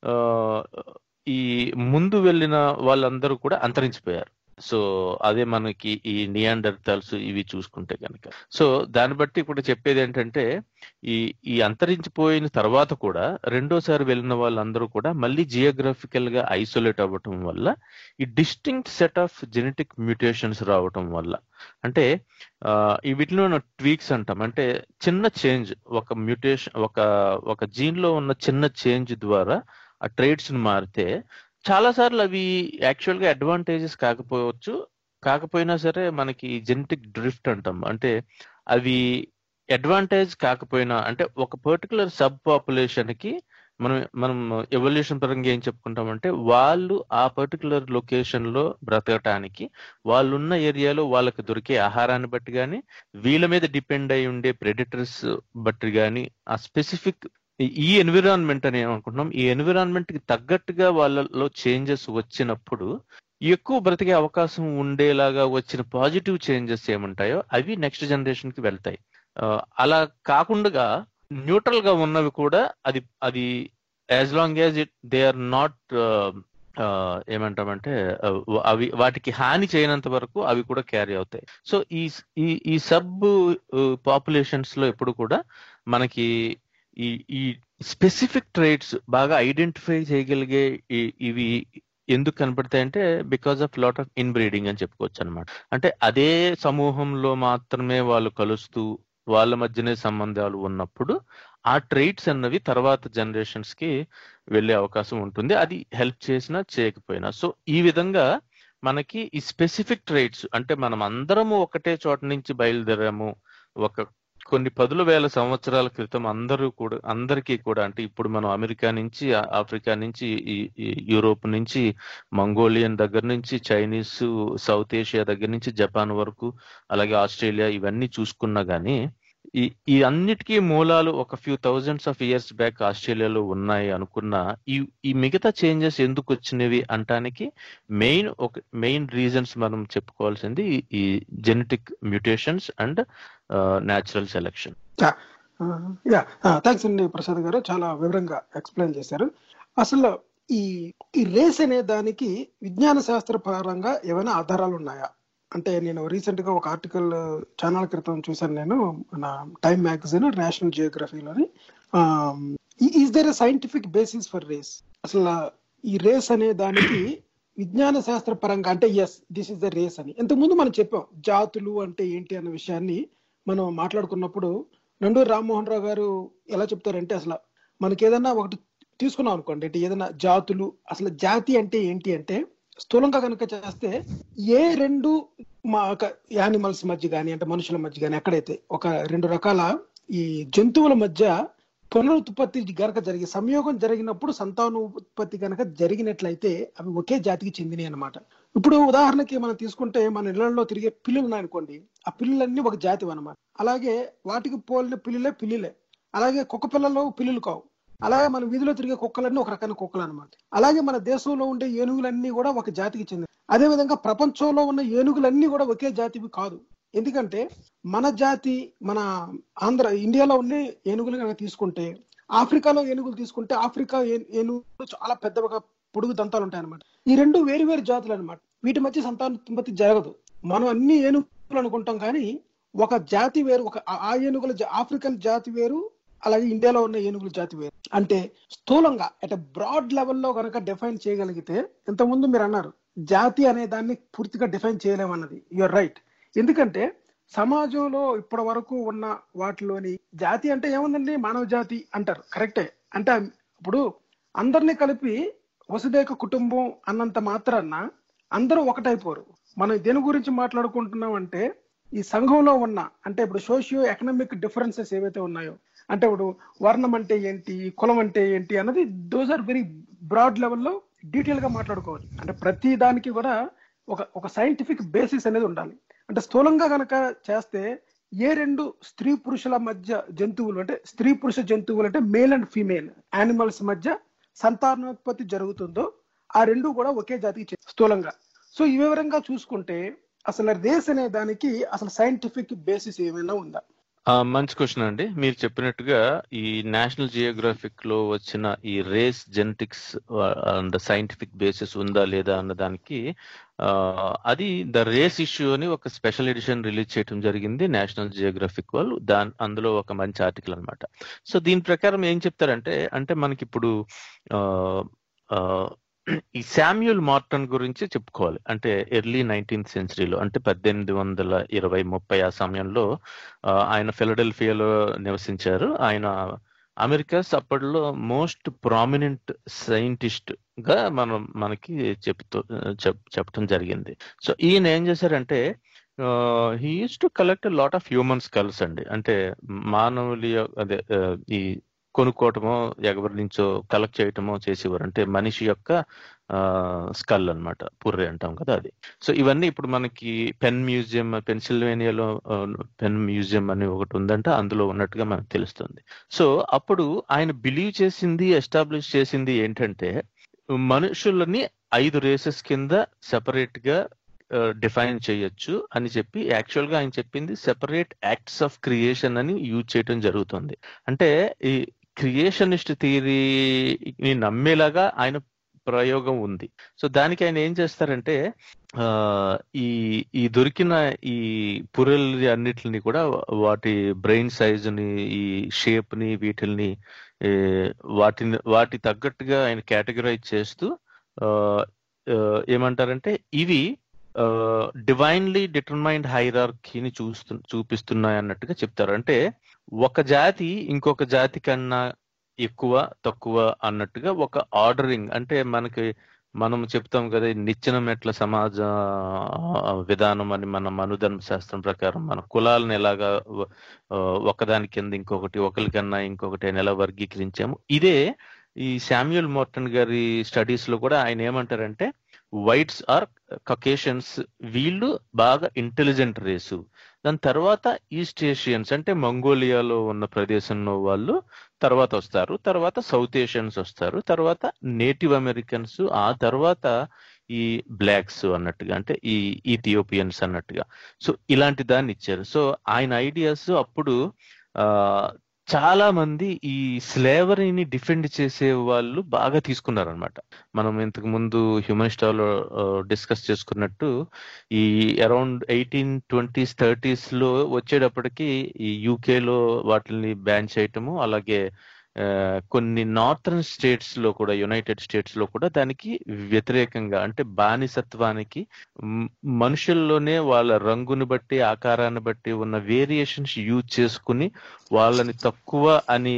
ఈ ముందు వెళ్ళిన వాళ్ళందరూ కూడా అంతరించిపోయారు. సో అదే మనకి ఈ నియాండర్తాల్స్ ఇవి చూసుకుంటే కనుక. సో దాన్ని బట్టి ఇప్పుడు చెప్పేది ఏంటంటే ఈ ఈ అంతరించిపోయిన తర్వాత కూడా రెండోసారి వెళ్ళిన వాళ్ళందరూ కూడా మళ్ళీ జియోగ్రఫికల్ గా ఐసోలేట్ అవ్వటం వల్ల ఈ distinct set of genetic mutations రావటం వల్ల అంటే ఈ వీటిలో ట్వీక్స్ అంటాం. అంటే చిన్న చేంజ్ ఒక మ్యూటేషన్ ఒక ఒక జీన్ లో ఉన్న చిన్న చేంజ్ ద్వారా ఆ ట్రేట్స్ ని మారితే చాలా సార్లు అవి యాక్చువల్ గా అడ్వాంటేజెస్ కాకపోవచ్చు. కాకపోయినా సరే మనకి జెనెటిక్ డ్రిఫ్ట్ అంటాం. అంటే అవి అడ్వాంటేజ్ కాకపోయినా అంటే ఒక పర్టికులర్ సబ్ పాపులేషన్ కి మనం మనం ఎవల్యూషన్ పరంగా ఏం చెప్పుకుంటామంటే వాళ్ళు ఆ పర్టికులర్ లొకేషన్ లో బ్రతకటానికి వాళ్ళున్న ఏరియాలో వాళ్ళకి దొరికే ఆహారాన్ని బట్టి కానీ వీళ్ళ మీద డిపెండ్ అయి ఉండే ప్రెడిటర్స్ బట్టి కానీ ఆ స్పెసిఫిక్ ఈ ఎన్విరాన్మెంట్ అని ఏమనుకుంటున్నాం, ఈ ఎన్విరాన్మెంట్ కి తగ్గట్టుగా వాళ్ళలో చేంజెస్ వచ్చినప్పుడు ఎక్కువ బ్రతికే అవకాశం ఉండేలాగా వచ్చిన పాజిటివ్ చేంజెస్ ఏముంటాయో అవి నెక్స్ట్ జనరేషన్ కి వెళ్తాయి. అలా కాకుండా న్యూట్రల్ గా ఉన్నవి కూడా అది అది as long as it they are not ఏమంటామంటే అవి వాటికి హాని చేయనంత వరకు అవి కూడా క్యారీ అవుతాయి. సో ఈ ఈ సబ్ పాపులేషన్స్ లో ఎప్పుడు కూడా మనకి ఈ ఈ స్పెసిఫిక్ ట్రేట్స్ బాగా ఐడెంటిఫై చేయగలిగే ఇవి ఎందుకు కనపడతాయంటే because of lot of inbreeding అని చెప్పుకోవచ్చు అనమాట. అంటే అదే సమూహంలో మాత్రమే వాళ్ళు కలుస్తూ వాళ్ళ మధ్యనే సంబంధాలు ఉన్నప్పుడు ఆ ట్రైట్స్ అన్నవి తర్వాత జనరేషన్స్ కి వెళ్ళే అవకాశం ఉంటుంది, అది హెల్ప్ చేసినా చేయకపోయినా. సో ఈ విధంగా మనకి ఈ స్పెసిఫిక్ ట్రైట్స్ అంటే మనం అందరము ఒకటే చోట నుంచి బయలుదేరాము, ఒక కొన్ని పదుల వేల సంవత్సరాల క్రితం అందరూ కూడా అందరికీ కూడా అంటే ఇప్పుడు మనం అమెరికా నుంచి ఆఫ్రికా నుంచి యూరోప్ నుంచి మంగోలియన్ దగ్గర నుంచి చైనీస్ సౌత్ ఏషియా దగ్గర నుంచి జపాన్ వరకు అలాగే ఆస్ట్రేలియా ఇవన్నీ చూసుకున్నా గానీ ఈ ఈ అన్నిటికీ మూలాలు ఒక few thousands of years back ఆస్ట్రేలియాలో ఉన్నాయి అనుకున్న ఈ ఈ మిగతా చేంజెస్ ఎందుకు వచ్చినవి అంటానికి మెయిన్ ఒక మెయిన్ రీజన్స్ మనం చెప్పుకోవాల్సింది ఈ genetic mutations and natural selection. Yeah thanks అండి ప్రసాద్ గారు, చాలా వివరంగా ఎక్స్ప్లెయిన్ చేశారు. అసలు ఈ ఈ రేస్ అనే దానికి విజ్ఞాన శాస్త్ర పరంగా ఏమైనా ఆధారాలు ఉన్నాయా? అంటే నేను రీసెంట్ గా ఒక ఆర్టికల్ ఛానల్ క్రితం చూసాను నేను, నా టైమ్ మ్యాగజైన్ నేషనల్ జియోగ్రఫీలోని. Is there a scientific basis for race? అసలు ఈ రేస్ అనే దానికి విజ్ఞాన శాస్త్ర పరంగా అంటే yes this is the race అని ఇంతకుముందు మనం చెప్పాం. జాతులు అంటే ఏంటి అన్న విషయాన్ని మనం మాట్లాడుకున్నప్పుడు నండూరి రామ్మోహన్ రావు గారు ఎలా చెప్తారంటే, అసలు మనకి ఏదైనా ఒకటి తీసుకున్నాం అనుకోండి, అంటే ఏదైనా జాతులు, అసలు జాతి అంటే ఏంటి అంటే స్థూలంగా కనుక చేస్తే ఏ రెండు మా యానిమల్స్ మధ్య కానీ అంటే మనుషుల మధ్య కానీ ఎక్కడైతే ఒక రెండు రకాల ఈ జంతువుల మధ్య పునరుత్పత్తి కనుక జరిగి సంయోగం జరిగినప్పుడు సంతానోత్పత్తి కనుక జరిగినట్లయితే అవి ఒకే జాతికి చెందినవి అనమాట. ఇప్పుడు ఉదాహరణకి మనం తీసుకుంటే మన ఇళ్లలో తిరిగే పిల్లులు ఉన్నాయనుకోండి, ఆ పిల్లులన్నీ ఒక జాతి అనమాట. అలాగే వాటికి పోలిన పిల్లులే పిల్లులే. అలాగే కుక్క పిల్లలు పిల్లులు కావు. అలాగే మన వీధిలో తిరిగే కుక్కలన్నీ ఒక రకమైన కుక్కలు అనమాట. అలాగే మన దేశంలో ఉండే ఏనుగులన్నీ కూడా ఒక జాతికి చెందిన. అదే విధంగా ప్రపంచంలో ఉన్న ఏనుగులన్నీ కూడా ఒకే జాతివి కాదు. ఎందుకంటే మన జాతి మన ఆంధ్ర ఇండియాలో ఉండే ఏనుగులు కనుక తీసుకుంటే, ఆఫ్రికాలో ఏనుగులు తీసుకుంటే ఆఫ్రికా ఏనుగులు చాలా పెద్దగా పొడుగు దంతాలు ఉంటాయి అనమాట. ఈ రెండు వేరు వేరు జాతులు అనమాట. వీటి మధ్య సంతానోత్పత్తి జరగదు. మనం అన్ని ఏనుగులు అనుకుంటాం కానీ ఒక జాతి వేరు, ఒక ఆ ఏనుగుల ఆఫ్రికన్ జాతి వేరు, అలాగే ఇండియాలో ఉన్న ఏనుగుల జాతి వేరు. అంటే స్థూలంగా అట్ బ్రాడ్ లెవెల్లో కనుక డిఫైన్ చేయగలిగితే, ఇంతకుముందు మీరు అన్నారు జాతి అనే దాన్ని పూర్తిగా డిఫైన్ చేయలేమన్నది, యూఆర్ రైట్. ఎందుకంటే సమాజంలో ఇప్పటి వరకు ఉన్న వాటిలోని జాతి అంటే ఏముందండి, మానవ జాతి అంటారు, కరెక్టే. అంటే ఇప్పుడు అందరినీ కలిపి వసుదైక కుటుంబం అన్నంత మాత్రాన అందరూ ఒకటైపోరు. మనం దేని గురించి మాట్లాడుకుంటున్నాం అంటే ఈ సంఘంలో ఉన్న అంటే ఇప్పుడు సోషియో ఎకనామిక్ డిఫరెన్సెస్ ఏవైతే ఉన్నాయో, అంటే ఇప్పుడు వర్ణం అంటే ఏంటి, కులం అంటే ఏంటి అన్నది దోస్ ఆర్ వెరీ బ్రాడ్ లెవెల్లో డీటెయిల్ గా మాట్లాడుకోవాలి. అంటే ప్రతి దానికి కూడా ఒక ఒక సైంటిఫిక్ బేసిస్ అనేది ఉండాలి. అంటే స్థూలంగా కనుక చేస్తే ఏ రెండు స్త్రీ పురుషుల మధ్య జంతువులు అంటే స్త్రీ పురుష జంతువులు అంటే మేల్ అండ్ ఫీమేల్ యానిమల్స్ మధ్య సంతానోత్పత్తి జరుగుతుందో ఆ రెండు కూడా ఒకే జాతికి స్థూలంగా. సో ఈ వివరంగా చూసుకుంటే అసలు రేస్ అనే దానికి అసలు సైంటిఫిక్ బేసిస్ ఏమైనా ఉందా? మంచి క్వశ్చన్ అండి. మీరు చెప్పినట్టుగా ఈ నేషనల్ జియోగ్రఫిక్ లో వచ్చిన ఈ race genetics and scientific basis ఉందా లేదా అన్న దానికి అది ద రేస్ ఇష్యూ అని ఒక స్పెషల్ ఎడిషన్ రిలీజ్ చేయడం జరిగింది నేషనల్ జియోగ్రఫిక్ వాళ్ళు. దాని అందులో ఒక మంచి ఆర్టికల్ అనమాట. సో దీని ప్రకారం ఏం చెప్తారంటే, అంటే మనకి ఇప్పుడు ఈ శామ్యూల్ మార్టన్ గురించి చెప్పుకోవాలి. అంటే ఎర్లీ నైన్టీన్త్ సెంచరీలో అంటే పద్దెనిమిది వందల ఇరవై ముప్పై ఆ సమయంలో ఆయన ఫిలడెల్ఫియాలో నివసించారు. ఆయన అమెరికాస్ అప్పట్లో మోస్ట్ ప్రామినెంట్ సైంటిస్ట్ గా మనం మనకి చెప్తూ చెప్పడం జరిగింది. సో ఈయన ఏం చేశారంటే he use to collect lot of human skulls అండి. అంటే మానవులి అదే ఈ కొనుక్కోవటమో ఎవరి నుంచో కలెక్ట్ చేయటమో చేసేవారు. అంటే మనిషి యొక్క స్కల్ అన్నమాట, పుర్రె అంటాం కదా అది. సో ఇవన్నీ ఇప్పుడు మనకి పెన్ మ్యూజియం, పెన్సిల్వేనియాలో పెన్ మ్యూజియం అని ఒకటి ఉందంట, అందులో ఉన్నట్టుగా మనకు తెలుస్తుంది. సో అప్పుడు ఆయన బిలీవ్ చేసింది, ఎస్టాబ్లిష్ చేసింది ఏంటంటే మనుషులని ఐదు రేసెస్ కింద సెపరేట్ గా డిఫైన్ చేయొచ్చు అని చెప్పి, యాక్చువల్ గా ఆయన చెప్పింది సెపరేట్ యాక్ట్స్ ఆఫ్ క్రియేషన్ అని యూజ్ చేయడం జరుగుతుంది. అంటే ఈ క్రియేషనిస్ట్ థియరీని నమ్మేలాగా ఆయన ప్రయోగం ఉంది. సో దానికి ఆయన ఏం చేస్తారంటే ఆ ఈ ఈ దొరికిన ఈ పుర్రెల్ అన్నిటిని కూడా వాటి బ్రెయిన్ సైజుని, ఈ షేప్ ని, వీటిల్ని వాటిని వాటి తగ్గట్టుగా ఆయన కేటగరైజ్ చేస్తూ ఏమంటారంటే ఇవి డివైన్లీ డిటర్మైన్డ్ హైరార్కీని చూస్తు చూపిస్తున్నాయి అన్నట్టుగా చెప్తారు. అంటే ఒక జాతి ఇంకొక జాతి కన్నా ఎక్కువ తక్కువ అన్నట్టుగా ఒక ఆర్డరింగ్, అంటే మనకి మనం చెప్తాం కదా నిచ్చెన మెట్ల సమాజ విధానం అని, మన మనుధర్మ శాస్త్రం ప్రకారం మన కులాలను ఎలాగా ఒకదాని కింద ఇంకొకటి, ఒకరికన్నా ఇంకొకటి అని ఎలా వర్గీకరించాము. ఇదే ఈ శామ్యూల్ మోర్టన్ గారి స్టడీస్ లో కూడా ఆయన ఏమంటారంటే వైట్స్ ఆర్ కకేషన్స్, వీళ్ళు బాగా ఇంటెలిజెంట్ రేసు. దాని తర్వాత ఈస్ట్ ఏషియన్స్ అంటే మంగోలియాలో ఉన్న ప్రదేశంలో వాళ్ళు తర్వాత వస్తారు, తర్వాత సౌత్ ఏషియన్స్ వస్తారు, తర్వాత నేటివ్ అమెరికన్స్, ఆ తర్వాత ఈ బ్లాక్స్ అన్నట్టుగా, అంటే ఈ ఈథియోపియన్స్ అన్నట్టుగా. సో ఇలాంటి దాన్ని ఇచ్చారు. సో ఆయన ఐడియాస్ అప్పుడు ఆ చాలా మంది ఈ స్లేవరీని డిఫెండ్ చేసే వాళ్ళు బాగా తీసుకున్నారు అనమాట. మనం ఇంతకు ముందు హ్యూమనిస్టాలో డిస్కస్ చేసుకున్నట్టు ఈ అరౌండ్ ఎయిటీన్ ట్వంటీస్ థర్టీస్ లో వచ్చేటప్పటికి ఈ యూకేలో వాటిని బ్యాన్ చేయటము, అలాగే కొన్ని నార్థర్న్ స్టేట్స్ లో కూడా, యునైటెడ్ స్టేట్స్ లో కూడా దానికి వ్యతిరేకంగా, అంటే బానిసత్వానికి మనుషుల్లోనే వాళ్ళ రంగుని బట్టి, ఆకారాన్ని బట్టి ఉన్న వేరియేషన్స్ యూజ్ చేసుకుని వాళ్ళని తక్కువ అని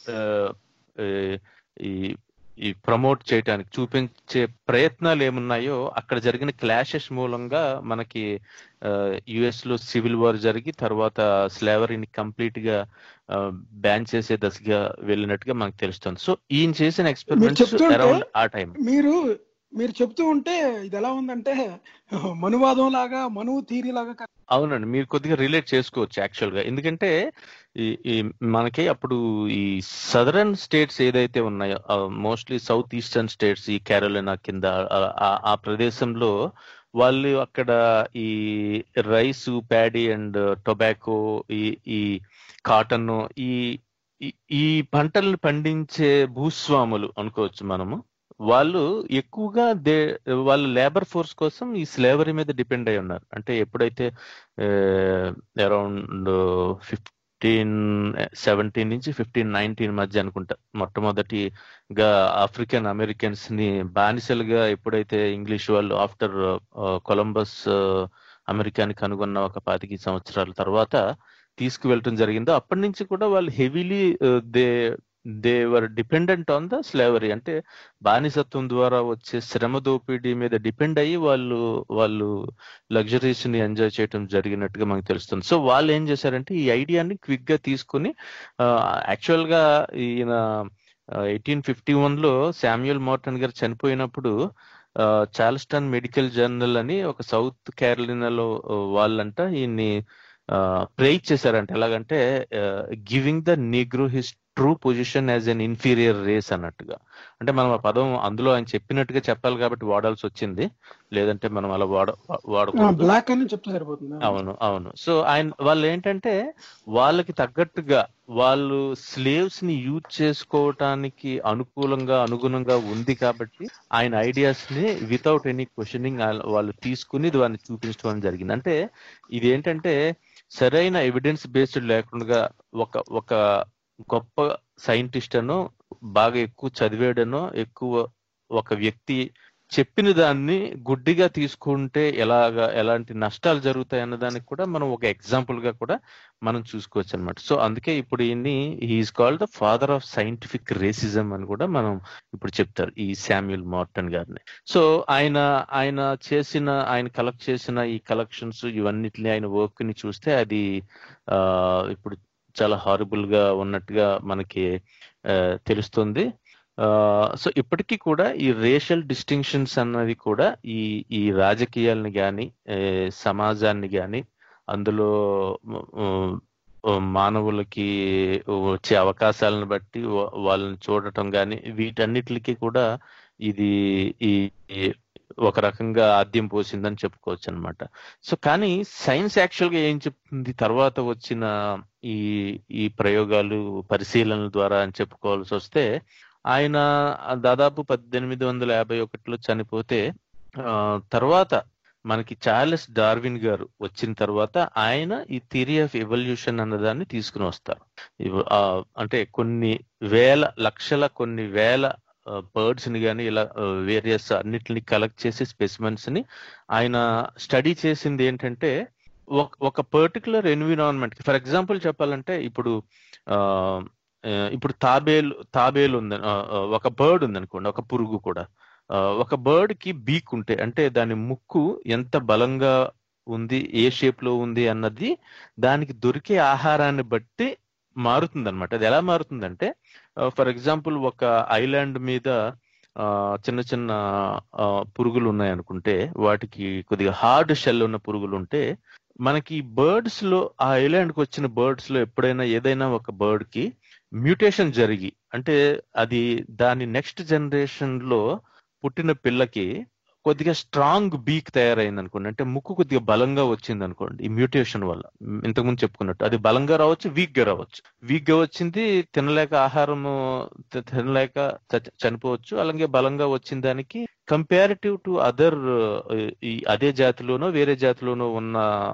ఈ ఈ ప్రమోట్ చేయడానికి చూపించే ప్రయత్నాలు ఏమున్నాయో అక్కడ జరిగిన క్లాషెస్ మూలంగా మనకి యుఎస్ లో సివిల్ వార్ జరిగి తర్వాత స్లేవరీని కంప్లీట్ గా బ్యాన్ చేసే దశగా వెళ్ళినట్టుగా మనకు తెలుస్తుంది. సో ఈయన చేసిన ఎక్స్పెరిమెంట్స్ అరౌండ్ ఆ టైం. మీరు మీరు చెప్తూ ఉంటే ఇది ఎలా ఉందంటే మనువాదం లాగా, మను థియరీ లాగా. అవునండి, మీరు కొద్దిగా రిలేట్ చేసుకోవచ్చు యాక్చువల్ గా. ఎందుకంటే ఈ మనకి అప్పుడు ఈ సదరన్ స్టేట్స్ ఏదైతే ఉన్నాయో, మోస్ట్లీ సౌత్ ఈస్టర్న్ స్టేట్స్, ఈ కేరళనా కింద ఆ ప్రదేశంలో వాళ్ళు అక్కడ ఈ రైస్, ప్యాడీ అండ్ టొబాకో, ఈ ఈ కాటన్, ఈ ఈ పంటలను పండించే భూస్వాములు అనుకోవచ్చు మనము. వాళ్ళు ఎక్కువగా దే వాళ్ళ లేబర్ ఫోర్స్ కోసం ఈ స్లేవరీ మీద డిపెండ్ అయి ఉన్నారు. అంటే ఎప్పుడైతే అరౌండ్ ఫిఫ్టీన్ సెవెంటీన్ నుంచి ఫిఫ్టీన్ నైన్టీన్ మధ్య అనుకుంటా మొట్టమొదటిగా ఆఫ్రికన్ అమెరికన్స్ ని బానిసలుగా ఎప్పుడైతే ఇంగ్లీష్ వాళ్ళు ఆఫ్టర్ కొలంబస్ అమెరికాని కనుగొన్న ఒక పాతిక సంవత్సరాల తర్వాత తీసుకువెళ్ళటం జరిగిందో, అప్పటి నుంచి కూడా వాళ్ళు heavily they they were dependent on the slavery. అంటే బానిసత్వం ద్వారా వచ్చే శ్రమ దోపిడీ మీద డిపెండ్ అయ్యి వాళ్ళు వాళ్ళు లగ్జరీస్ ని ఎంజాయ్ చేయడం జరిగినట్టుగా మనకు తెలుస్తుంది. సో వాళ్ళు ఏం చేశారంటే ఈ ఐడియాని క్విక్ గా తీసుకుని, యాక్చువల్ గా ఈయన ఎయిటీన్ ఫిఫ్టీ వన్ లో శామ్యూల్ మోర్టన్ గారు చనిపోయినప్పుడు చార్ల్స్టన్ మెడికల్ జర్నల్ అని ఒక సౌత్ కేరళినాలో వాళ్ళంట ఈయన్ని ప్రేజ్ చేశారంట. ఎలాగంటే giving the negro his true position as an inferior race అన్నట్టుగా. అంటే మనం ఆ పదం అందులో ఆయన చెప్పినట్టుగా చెప్పాలి కాబట్టి వాడాల్సి వచ్చింది, లేదంటే మనం అలా వాడ వాడకూడదు. బ్లాక్ అని చెప్తే సరిపోతుంది. అవును అవును. సో ఆయన వాళ్ళు ఏంటంటే వాళ్ళకి తగ్గట్టుగా వాళ్ళు స్లేవ్స్ ని యూజ్ చేసుకోవటానికి అనుకూలంగా అనుగుణంగా ఉంది కాబట్టి ఆయన ఐడియాస్ ని వితౌట్ ఎనీ క్వశ్చనింగ్ వాళ్ళు తీసుకుని దాన్ని చూపించడం జరిగింది. అంటే ఇది ఏంటంటే సరైన ఎవిడెన్స్ బేస్డ్ లేకుండా ఒక ఒక గొప్ప సైంటిస్ట్ అనో, బాగా ఎక్కువ చదివాడనో, ఎక్కువ ఒక వ్యక్తి చెప్పిన దాన్ని గుడ్డిగా తీసుకుంటే ఎలాగా ఎలాంటి నష్టాలు జరుగుతాయి అన్నదానికి కూడా మనం ఒక ఎగ్జాంపుల్ గా కూడా మనం చూసుకోవచ్చు అనమాట. సో అందుకే ఇప్పుడు ఈయన్ని he is called the father of scientific racism అని కూడా మనం ఇప్పుడు చెప్తారు ఈ శామ్యూల్ మోర్టన్ గారిని. సో ఆయన ఆయన చేసిన ఆయన కలెక్ట్ చేసిన ఈ కలెక్షన్స్ ఇవన్నిటిని, ఆయన వర్క్ ని చూస్తే అది ఆ ఇప్పుడు చాలా హారబుల్ గా ఉన్నట్టుగా మనకి తెలుస్తుంది. సో ఇప్పటికీ కూడా ఈ రేషియల్ డిస్టింక్షన్స్ అన్నది కూడా ఈ ఈ రాజకీయాలని కానీ సమాజాన్ని కానీ అందులో మానవులకి వచ్చే అవకాశాలను బట్టి వాళ్ళని చూడటం కానీ వీటన్నిటికి కూడా ఇది ఈ ఒక రకంగా ఆద్యం పోసిందని చెప్పుకోవచ్చు అనమాట. సో కానీ సైన్స్ యాక్చువల్ గా ఏం చెప్తుంది తర్వాత వచ్చిన ఈ ఈ ప్రయోగాలు పరిశీలనల ద్వారా అని చెప్పుకోవాల్సి వస్తే, ఆయన దాదాపు పద్దెనిమిది వందల యాభై ఒకటిలో చనిపోతే తర్వాత మనకి చార్లెస్ డార్విన్ గారు వచ్చిన తర్వాత ఆయన ఈ థియరీ ఆఫ్ ఎవల్యూషన్ అన్నదాన్ని తీసుకుని వస్తారు. అంటే కొన్ని వేల లక్షల కొన్ని వేల బర్డ్స్ ని కానీ ఇలా వేరియస్ అన్నిటిని కలెక్ట్ చేసి స్పెసిమెన్స్ ని ఆయన స్టడీ చేసింది ఏంటంటే ఒక పర్టికులర్ ఎన్విరాన్మెంట్ కి, ఫర్ ఎగ్జాంపుల్ చెప్పాలంటే ఇప్పుడు ఆ ఇప్పుడు తాబేలు తాబేలు ఉంది, ఒక బర్డ్ ఉంది అనుకోండి, ఒక పురుగు కూడా. ఒక బర్డ్ కి బీక్ ఉంటే అంటే దాని ముక్కు ఎంత బలంగా ఉంది, ఏ షేప్ లో ఉంది అన్నది దానికి దొరికే ఆహారాన్ని బట్టి మారుతుంది అనమాట. అది ఎలా మారుతుందంటే, ఫర్ ఎగ్జాంపుల్ ఒక ఐలాండ్ మీద చిన్న చిన్న పురుగులు ఉన్నాయనుకుంటే, వాటికి కొద్దిగా హార్డ్ షెల్ ఉన్న పురుగులు ఉంటే, మనకి బర్డ్స్ లో ఆ ఐలాండ్కి వచ్చిన బర్డ్స్ లో ఎప్పుడైనా ఏదైనా ఒక బర్డ్ కి మ్యూటేషన్ జరిగి, అంటే అది దాని నెక్స్ట్ జనరేషన్ లో పుట్టిన పిల్లకి కొద్దిగా స్ట్రాంగ్ బీక్ తయారైంది అనుకోండి, అంటే ముక్కు కొద్దిగా బలంగా వచ్చింది అనుకోండి ఈ మ్యూటేషన్ వల్ల, ఇంతకుముందు చెప్పుకున్నట్టు అది బలంగా రావచ్చు, వీక్ గా రావచ్చు. వీక్ గా వచ్చింది తినలేక ఆహారము తినలేక చనిపోవచ్చు. అలాగే బలంగా వచ్చిన దానికి కంపారిటివ్ టు అదర్ ఈ అదే జాతిలోనో వేరే జాతిలోనో ఉన్న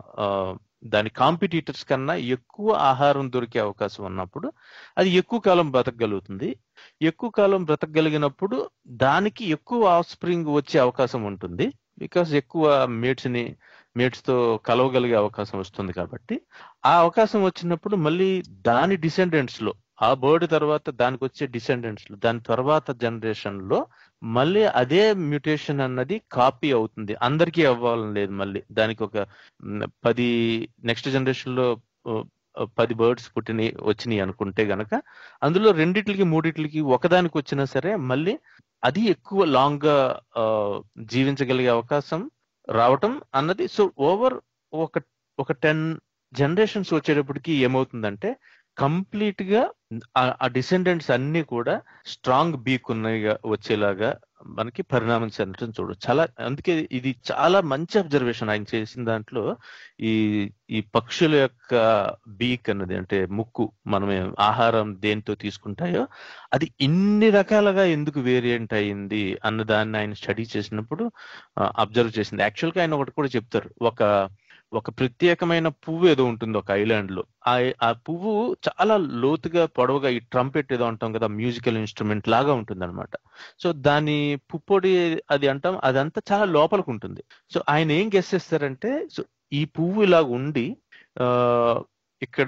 దాని కాంపిటీటర్స్ కన్నా ఎక్కువ ఆహారం దొరికే అవకాశం ఉన్నప్పుడు అది ఎక్కువ కాలం బ్రతకగలుగుతుంది. ఎక్కువ కాలం బ్రతకగలిగినప్పుడు దానికి ఎక్కువ ఆఫ్ స్ప్రింగ్ వచ్చే అవకాశం ఉంటుంది, బికాస్ ఎక్కువ మేట్స్ ని మేట్స్ తో కలవగలిగే అవకాశం వస్తుంది. కాబట్టి ఆ అవకాశం వచ్చినప్పుడు మళ్ళీ దాని డిసెండెంట్స్ లో, ఆ బర్డ్ తర్వాత దానికి వచ్చే డిసెండెంట్స్ లో, దాని తర్వాత జనరేషన్ లో మళ్ళీ అదే మ్యూటేషన్ అన్నది కాపీ అవుతుంది. అందరికీ అవ్వాలని లేదు, మళ్ళీ దానికి ఒక పది నెక్స్ట్ జనరేషన్ లో పది బర్డ్స్ పుట్టినవి వచ్చినాయి అనుకుంటే గనక, అందులో రెండిట్లకి మూడిట్లకి ఒకదానికి వచ్చినా సరే మళ్ళీ అది ఎక్కువ లాంగ్ గా జీవించగలిగే అవకాశం రావటం అన్నది. సో ఓవర్ ఒక ఒక టెన్ జనరేషన్స్ వచ్చేటప్పటికి ఏమవుతుందంటే కంప్లీట్ గా ఆ డిసెండెంట్స్ అన్ని కూడా స్ట్రాంగ్ బీక్ ఉన్నాయి వచ్చేలాగా మనకి పరిణామం చెందడం చూడొచ్చు. చాలా అందుకే ఇది చాలా మంచి అబ్జర్వేషన్ ఆయన చేసిన దాంట్లో. ఈ ఈ పక్షుల యొక్క బీక్ అన్నది, అంటే ముక్కు, మనం ఆహారం దేంతో తీసుకుంటాయో అది ఇన్ని రకాలుగా ఎందుకు వేరియంట్ అయింది అన్న దాన్ని ఆయన స్టడీ చేసినప్పుడు అబ్జర్వ్ చేసింది. యాక్చువల్గా ఆయన ఒకటి కూడా చెప్తారు, ఒక ఒక ప్రత్యేకమైన పువ్వు ఏదో ఉంటుంది ఒక ఐలాండ్ లో. ఆ ఆ పువ్వు చాలా లోతుగా పొడవుగా, ఈ ట్రంపెట్ ఏదో అంటాం కదా, మ్యూజికల్ ఇన్స్ట్రుమెంట్ లాగా ఉంటుంది అనమాట. సో దాని పుప్పొడి అది అంటాం, అదంతా చాలా లోపలికి ఉంటుంది. సో ఆయన ఏం గెస్ చేస్తారంటే, సో ఈ పువ్వు ఇలా ఉండి ఆ ఇక్కడ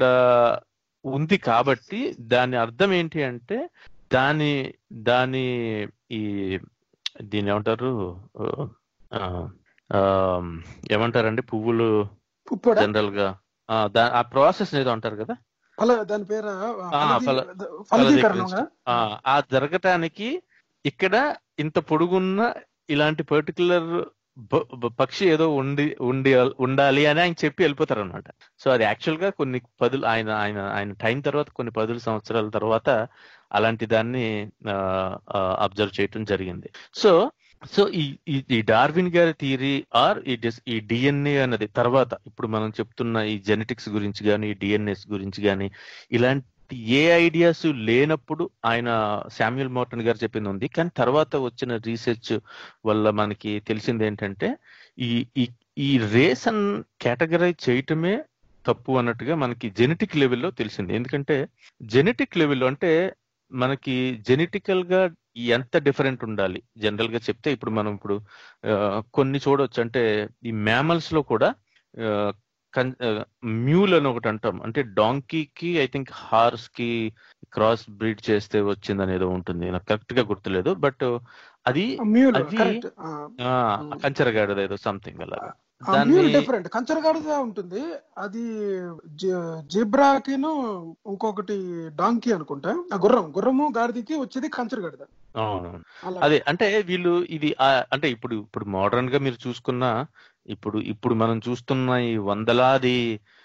ఉంది కాబట్టి దాని అర్థం ఏంటి అంటే, దాని దాని ఈ దీని ఏమంటారు ఏమంటారండి పువ్వులు జనరల్ గా ఆ ప్రాసెస్ ఏదో అంటారు కదా, దాని పేరు ఆ జరగటానికి ఇక్కడ ఇంత పొడుగున్న ఇలాంటి పర్టికులర్ పక్షి ఏదో ఉండి ఉండి ఉండాలి అని ఆయన చెప్పి వెళ్ళిపోతారు అనమాట. సో అది యాక్చువల్ గా కొన్ని పదులు ఆయన ఆయన ఆయన టైం తర్వాత కొన్ని పదుల సంవత్సరాల తర్వాత అలాంటి దాన్ని అబ్జర్వ్ చేయటం జరిగింది. సో సో ఈ ఈ డార్విన్ గారి థియరీ ఆర్ ఈ ఈ డిఎన్ఏ అన్నది తర్వాత ఇప్పుడు మనం చెప్తున్న ఈ జెనెటిక్స్ గురించి కానీ డిఎన్ఏస్ గురించి కానీ ఇలాంటి ఏ ఐడియాస్ లేనప్పుడు ఆయన శామ్యూల్ మోర్టన్ గారు చెప్పింది ఉంది. కానీ తర్వాత వచ్చిన రీసెర్చ్ వల్ల మనకి తెలిసింది ఏంటంటే ఈ ఈ రేస్ అని కేటగరైజ్ చేయటమే తప్పు అన్నట్టుగా మనకి జెనెటిక్ లెవెల్లో తెలిసింది. ఎందుకంటే జెనెటిక్ లెవెల్లో అంటే మనకి జెనెటికల్ గా ఎంత డిఫరెంట్ ఉండాలి జనరల్ గా చెప్తే, ఇప్పుడు మనం ఇప్పుడు కొన్ని చూడవచ్చు, అంటే ఈ మ్యామల్స్ లో కూడా మ్యూల్ అని ఒకటి అంటాం, అంటే డాంకీకి ఐ థింక్ హార్స్ కి క్రాస్ బ్రీడ్ చేస్తే వచ్చింది అనేది ఉంటుంది, నాకు కరెక్ట్ గా గుర్తులేదు. బట్ అది అది కంచరగాడది ఏదో సంథింగ్ అలాగా. దాన్ని డిఫరెంట్ కంచరగాడిద ఉంటుంది, అది జిబ్రాకిను ఇంకొకటి డాంకీ అనుకుంటా, ఆ గుర్రం గుర్రము గాడిదకి వచ్చేది కంచరగాడిద. అవును అదే అంటే వీళ్ళు ఇది అంటే ఇప్పుడు ఇప్పుడు మోడర్న్ గా మీరు చూసుకున్నా ఇప్పుడు ఇప్పుడు మనం చూస్తున్న ఈ వందలాది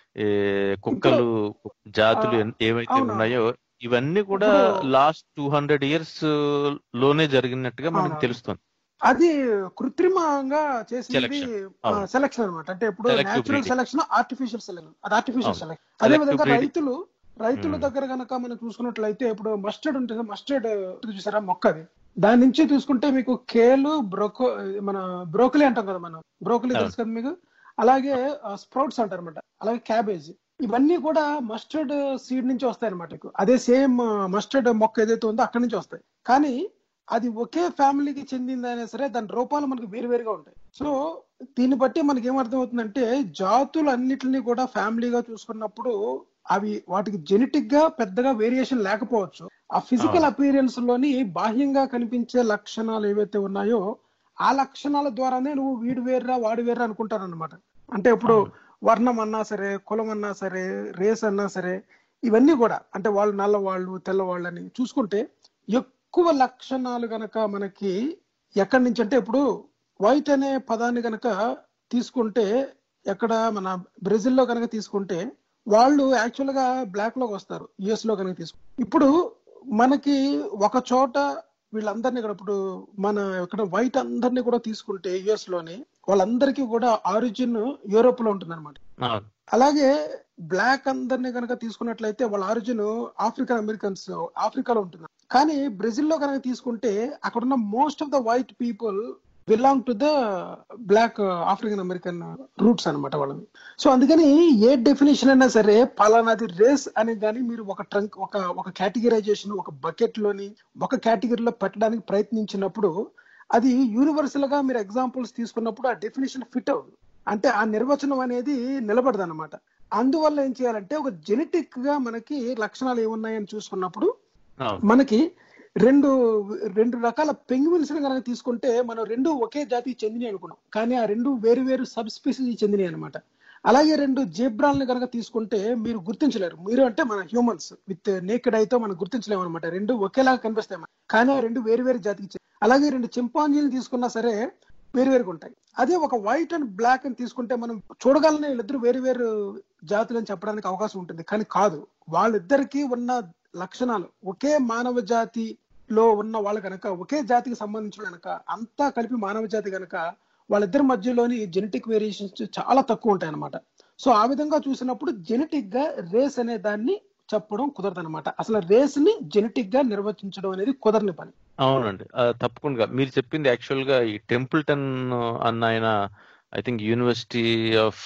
కుక్కలు జాతులు ఏవైతే ఉన్నాయో ఇవన్నీ కూడా లాస్ట్ టూ హండ్రెడ్ ఇయర్స్ లోనే జరిగినట్టుగా మనకు తెలుస్తుంది. అది కృత్రిమంగా చేసింది సెలక్షన్ అనమాట. అంటే ఇప్పుడు నేచురల్ సెలక్షన్, ఆర్టిఫిషియల్ సెలక్షన్, అది ఆర్టిఫిషియల్ సెలక్షన్. అదే విధంగా రైతులు రైతుల దగ్గర కనుక మనం చూసుకున్నట్లయితే ఇప్పుడు మస్టర్డ్ ఉంటుంది, మస్టర్డ్ చూసారా మొక్క, అది దాని నుంచి చూసుకుంటే మీకు కేలు, బ్రోకో మన బ్రోకలీ అంటాం కదా మనం, బ్రోకలీ తెలుసు కదా మీకు, అలాగే స్ప్రౌట్స్ అంటారు అనమాట, అలాగే క్యాబేజ్, ఇవన్నీ కూడా మస్టర్డ్ సీడ్ నుంచి వస్తాయి అనమాట. అదే సేమ్ మస్టర్డ్ మొక్క ఏదైతే ఉందో అక్కడి నుంచి వస్తాయి. కానీ అది ఒకే ఫ్యామిలీకి చెందిందైనా సరే దాని రూపాలు మనకు వేరువేరుగా ఉంటాయి. సో దీన్ని బట్టి మనకి ఏమర్థం అవుతుందంటే జాతులు అన్నిటిని కూడా ఫ్యామిలీగా చూసుకున్నప్పుడు అవి వాటికి జెనెటిక్ గా పెద్దగా వేరియేషన్ లేకపోవచ్చు. ఆ ఫిజికల్ అపీరియన్స్ లోని బాహ్యంగా కనిపించే లక్షణాలు ఏవైతే ఉన్నాయో ఆ లక్షణాల ద్వారానే నువ్వు వీడు వేర్రా వాడు వేర్రా అనుకుంటారు అనమాట. అంటే ఇప్పుడు వర్ణం అన్నా సరే, కులం అన్నా సరే, రేస్ అన్నా సరే, ఇవన్నీ కూడా అంటే వాళ్ళు నల్లవాళ్ళు తెల్లవాళ్ళు అని చూసుకుంటే ఎక్కువ లక్షణాలు గనక మనకి ఎక్కడి నుంచి అంటే ఇప్పుడు వైట్ అనే పదాన్ని గనక తీసుకుంటే ఎక్కడ మన బ్రెజిల్లో కనుక తీసుకుంటే వాళ్ళు యాక్చువల్ గా బ్లాక్ లోకి వస్తారు. యుఎస్ లో కనుక తీసుకుంటే ఇప్పుడు మనకి ఒక చోట వీళ్ళందరినీ కూడా ఇప్పుడు మన ఇక్కడ వైట్ అందరినీ కూడా తీసుకుంటే యుఎస్ లోని వాళ్ళందరికీ కూడా ఆరిజిన్ యూరోప్ లో ఉంటుంది అనమాట. అలాగే బ్లాక్ అందరినీ కనుక తీసుకున్నట్లయితే వాళ్ళ ఆరిజిన్ ఆఫ్రికన్ అమెరికన్స్ ఆఫ్రికాలో ఉంటుంది. కానీ బ్రెజిల్లో కనుక తీసుకుంటే అక్కడ ఉన్న most of the white people belong to the black African American roots అనమాట వాళ్ళని. సో అందుకని ఏ డెఫినేషన్ అయినా సరే పలానాది రేస్ అని కానీ మీరు ఒక ట్రంక్ ఒక ఒక కేటగిరైజేషన్ ఒక బకెట్ లోని ఒక కేటగిరీలో పెట్టడానికి ప్రయత్నించినప్పుడు అది యూనివర్సల్ గా మీరు ఎగ్జాంపుల్స్ తీసుకున్నప్పుడు ఆ డెఫినేషన్ ఫిట్ అవ్వదు, అంటే ఆ నిర్వచనం అనేది నిలబడదు అనమాట. అందువల్ల ఏం చేయాలంటే ఒక జెనెటిక్ గా మనకి లక్షణాలు ఏమున్నాయని చూసుకున్నప్పుడు మనకి రెండు రెండు రకాల పెంగ్విన్స్ కనుక తీసుకుంటే మనం రెండు ఒకే జాతికి చెందినవి అనుకున్నాం, కానీ ఆ రెండు వేరు వేరు సబ్ స్పీసీస్ చెందినవి అనమాట. అలాగే రెండు జీబ్రాల్ని కనుక తీసుకుంటే మీరు గుర్తించలేరు, మీరు అంటే మన హ్యూమన్స్ విత్ నేకెడ్ అయితే మనం గుర్తించలేము అనమాట, రెండు ఒకేలాగా కనిపిస్తాయి కానీ ఆ రెండు వేరు వేరు జాతికి. అలాగే రెండు చింపాంజీలు తీసుకున్నా సరే వేరువేరుగా ఉంటాయి. అదే ఒక వైట్ అండ్ బ్లాక్ అని తీసుకుంటే మనం చూడగలనే వీళ్ళిద్దరు వేరు వేరు జాతులు అని చెప్పడానికి అవకాశం ఉంటుంది, కానీ కాదు, వాళ్ళిద్దరికి ఉన్న లక్షణాలు ఒకే మానవ జాతిలో ఉన్న వాళ్ళు కనుక ఒకే జాతికి సంబంధించిన కనుక అంతా కలిపి మానవ జాతి కనుక వాళ్ళిద్దరి మధ్యలోని జెనెటిక్ వేరియేషన్స్ చాలా తక్కువ ఉంటాయి అనమాట. సో ఆ విధంగా చూసినప్పుడు జెనెటిక్ గా రేస్ అనే దాన్ని చెప్పడం కుదరదు అనమాట. అసలు రేస్ ని జెనెటిక్ గా నిర్వచించడం అనేది కుదరని పని. అవునండి, తప్పకుండా మీరు చెప్పింది. యాక్చువల్ గా ఈ టెంపుల్టన్ అన్న ఆయన ఐ థింక్ యూనివర్సిటీ ఆఫ్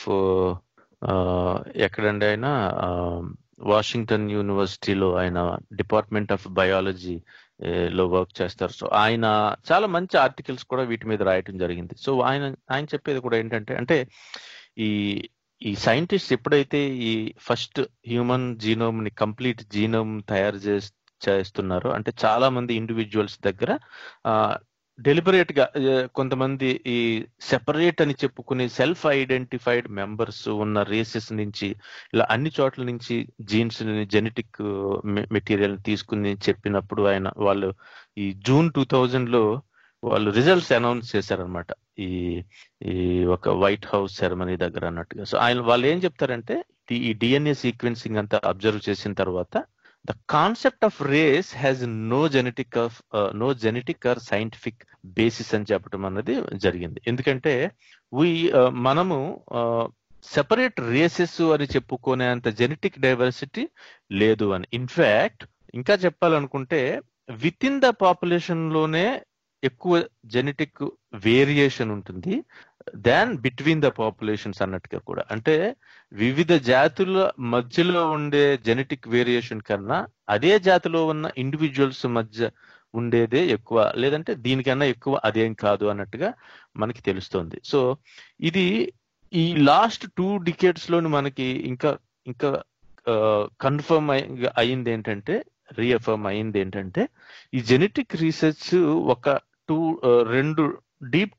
ఎక్కడండి ఆయన వాషింగ్టన్ యూనివర్సిటీలో ఆయన డిపార్ట్మెంట్ ఆఫ్ బయాలజీ లో వర్క్ చేస్తారు. సో ఆయన చాలా మంచి ఆర్టికల్స్ కూడా వీటి మీద రాయటం జరిగింది. సో ఆయన ఆయన చెప్పేది కూడా ఏంటంటే అంటే ఈ ఈ సైంటిస్ట్ ఎప్పుడైతే ఈ ఫస్ట్ హ్యూమన్ జీనోమ్ ని కంప్లీట్ జీనోమ్ తయారు చేసి చేస్తున్నారు అంటే చాలా మంది ఇండివిజువల్స్ దగ్గర డెలిబరేట్ గా కొంతమంది ఈ సెపరేట్ అని చెప్పుకునే సెల్ఫ్ ఐడెంటిఫైడ్ మెంబర్స్ ఉన్న రేసెస్ నుంచి ఇలా అన్ని చోట్ల నుంచి జీన్స్ జెనెటిక్ మెటీరియల్ తీసుకుని చెప్పినప్పుడు ఆయన వాళ్ళు ఈ జూన్ టూ థౌజండ్ లో వాళ్ళు రిజల్ట్స్ అనౌన్స్ చేశారనమాట ఈ ఈ ఒక వైట్ హౌస్ సెరమనీ దగ్గర అన్నట్టుగా. సో ఆయన వాళ్ళు ఏం చెప్తారంటే ఈ డిఎన్ఏ సీక్వెన్సింగ్ అంతా అబ్జర్వ్ చేసిన తర్వాత the concept of race has no genetic of uh, no genetic or scientific basis అని చెప్పడం అన్నది జరిగింది. ఎందుకంటే we uh, మనము సెపరేట్ రేసెస్ అని చెప్పుకునేంత జెనెటిక్ డైవర్సిటీ లేదు అని. ఇన్ఫాక్ట్ ఇంకా చెప్పాలనుకుంటే విత్ ఇన్ ద పాపులేషన్ లోనే ఎక్కువ జెనెటిక్ వేరియేషన్ ఉంటుంది దాన్ బిట్వీన్ ద పాపులేషన్స్ అన్నట్టుగా కూడా. అంటే వివిధ జాతుల మధ్యలో ఉండే జెనెటిక్ వేరియేషన్ కన్నా అదే జాతిలో ఉన్న ఇండివిజువల్స్ మధ్య ఉండేదే ఎక్కువ, లేదంటే దీనికన్నా ఎక్కువ అదేం కాదు అన్నట్టుగా మనకి తెలుస్తుంది. సో ఇది ఈ లాస్ట్ టూ డికేడ్స్ లోని మనకి ఇంకా ఇంకా కన్ఫర్మ్ అయింది ఏంటంటే రీఅఫర్మ్ అయింది ఏంటంటే ఈ జెనెటిక్ రీసెర్చ్ ఒక టూ రెండు డీప్ టూ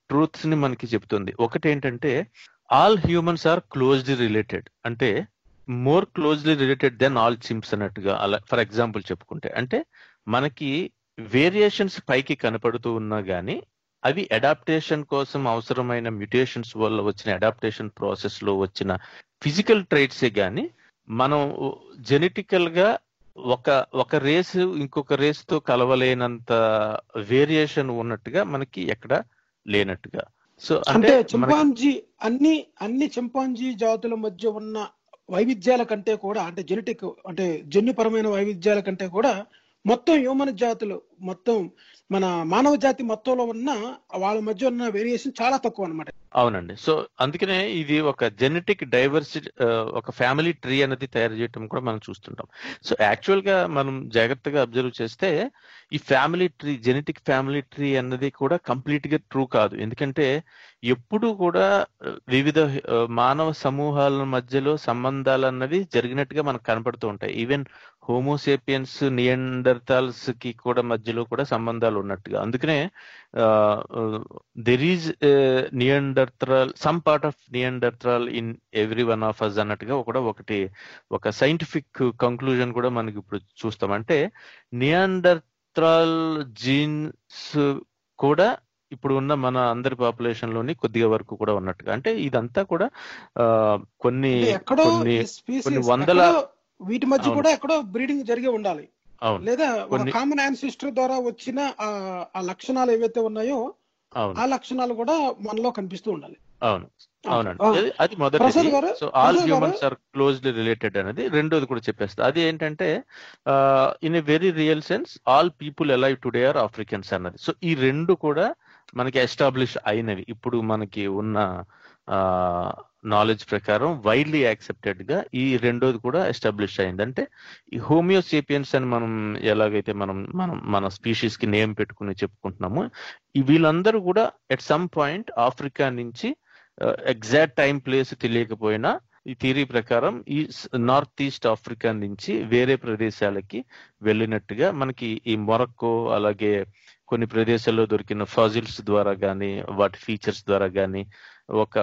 ట్రూత్స్ ని మనకి చెప్తుంది. ఒకటి ఏంటంటే all humans are closely related, అంటే more closely related than all chimps అన్నట్టుగా. అలా ఫర్ ఎగ్జాంపుల్ చెప్పుకుంటే, అంటే మనకి వేరియేషన్స్ పైకి కనపడుతూ ఉన్నా గానీ అవి అడాప్టేషన్ కోసం అవసరమైన మ్యుటేషన్స్ వల్ల వచ్చిన అడాప్టేషన్ ప్రాసెస్ లో వచ్చిన ఫిజికల్ ట్రైట్సే గానీ మనం జెనెటికల్ గా ఒక ఒక రేస్ ఇంకొక రేస్ తో కలవలేనంత వేరియేషన్ ఉన్నట్టుగా మనకి ఎక్కడ లేనట్టుగా. సో అంటే చింపాంజీ అన్ని అన్ని చింపాంజీ జాతుల మధ్య ఉన్న వైవిధ్యాల కంటే కూడా, అంటే జెనెటిక్ అంటే జన్యుపరమైన వైవిధ్యాల కంటే కూడా మొత్తం హ్యూమన్ జాతులు, మొత్తం మన మానవ జాతి మొత్తంలో ఉన్న వాళ్ళ మధ్య ఉన్న వేరియేషన్ చాలా తక్కువ అన్నమాట. అవునండి. సో అందుకనే ఇది ఒక జెనెటిక్ డైవర్సిటీ, ఒక ఫ్యామిలీ ట్రీ అనేది తయారు చేయడం కూడా మనం చూస్తుంటాం. సో యాక్చువల్ గా మనం జాగ్రత్తగా అబ్జర్వ్ చేస్తే ఈ family tree, genetic family tree అన్నది కూడా కంప్లీట్ గా ట్రూ కాదు. ఎందుకంటే ఎప్పుడు కూడా వివిధ మానవ సమూహాల మధ్యలో సంబంధాలు అన్నవి జరిగినట్టుగా మనకు కనపడుతూ ఉంటాయి. ఈవెన్ హోమోసేపియన్స్, నియండర్తాల్స్ కి కూడా మధ్యలో కూడా సంబంధాలు ఉన్నట్టుగా. అందుకనే there is Neanderthal, some part of Neanderthal in every one of us అన్నట్టుగా కూడా ఒకటి ఒక సైంటిఫిక్ కంక్లూజన్ కూడా మనకి ఇప్పుడు చూస్తాం. అంటే నియండర్తల్ జీన్స్ కూడా ఇప్పుడు ఉన్న మన అందరి పాపులేషన్ లోని కొద్దిగా వరకు కూడా ఉన్నట్టుగా. అంటే ఇదంతా కూడా ఆ కొన్ని కొన్ని కొన్ని వందల వీటి మధ్య కూడా ఎక్కడో బ్రీడింగ్ జరిగి ఉండాలి, లేదా ఒక కామన్ యాన్సిస్టర్ ద్వారా వచ్చిన ఆ లక్షణాలు ఏవైతే ఉన్నాయో ఆ లక్షణాలు కూడా మనలో కనిపిస్తూ ఉండాలి. అవును, అవునండి, అది మొదటిది. So all humans are closely related అనేది రెండోది కూడా చెప్పేస్తా. అది ఏంటంటే in a very real sense all people alive today are Africans అన్నది. సో ఈ రెండు కూడా మనకి ఎస్టాబ్లిష్ అయినవి. ఇప్పుడు మనకి ఉన్న నాలెడ్జ్ ప్రకారం వైడ్లీ యాక్సెప్టెడ్ గా ఈ రెండోది కూడా ఎస్టాబ్లిష్ అయింది. అంటే ఈ హోమియోసేపియన్స్ అని మనం ఎలాగైతే మనం మనం మన స్పీషీస్ కి నేమ్ పెట్టుకుని చెప్పుకుంటున్నామో, ఈ వీళ్ళందరూ కూడా ఎట్ సమ్ పాయింట్ ఆఫ్రికా నుంచి ఎగ్జాక్ట్ టైం ప్లేస్ తెలియకపోయినా ఈ థియరీ ప్రకారం ఈ నార్త్ ఈస్ట్ ఆఫ్రికా నుంచి వేరే ప్రదేశాలకి వెళ్ళినట్టుగా మనకి ఈ మొరక్కో, అలాగే కొన్ని ప్రదేశాల్లో దొరికిన ఫాజిల్స్ ద్వారా కానీ వాటి ఫీచర్స్ ద్వారా కానీ ఒక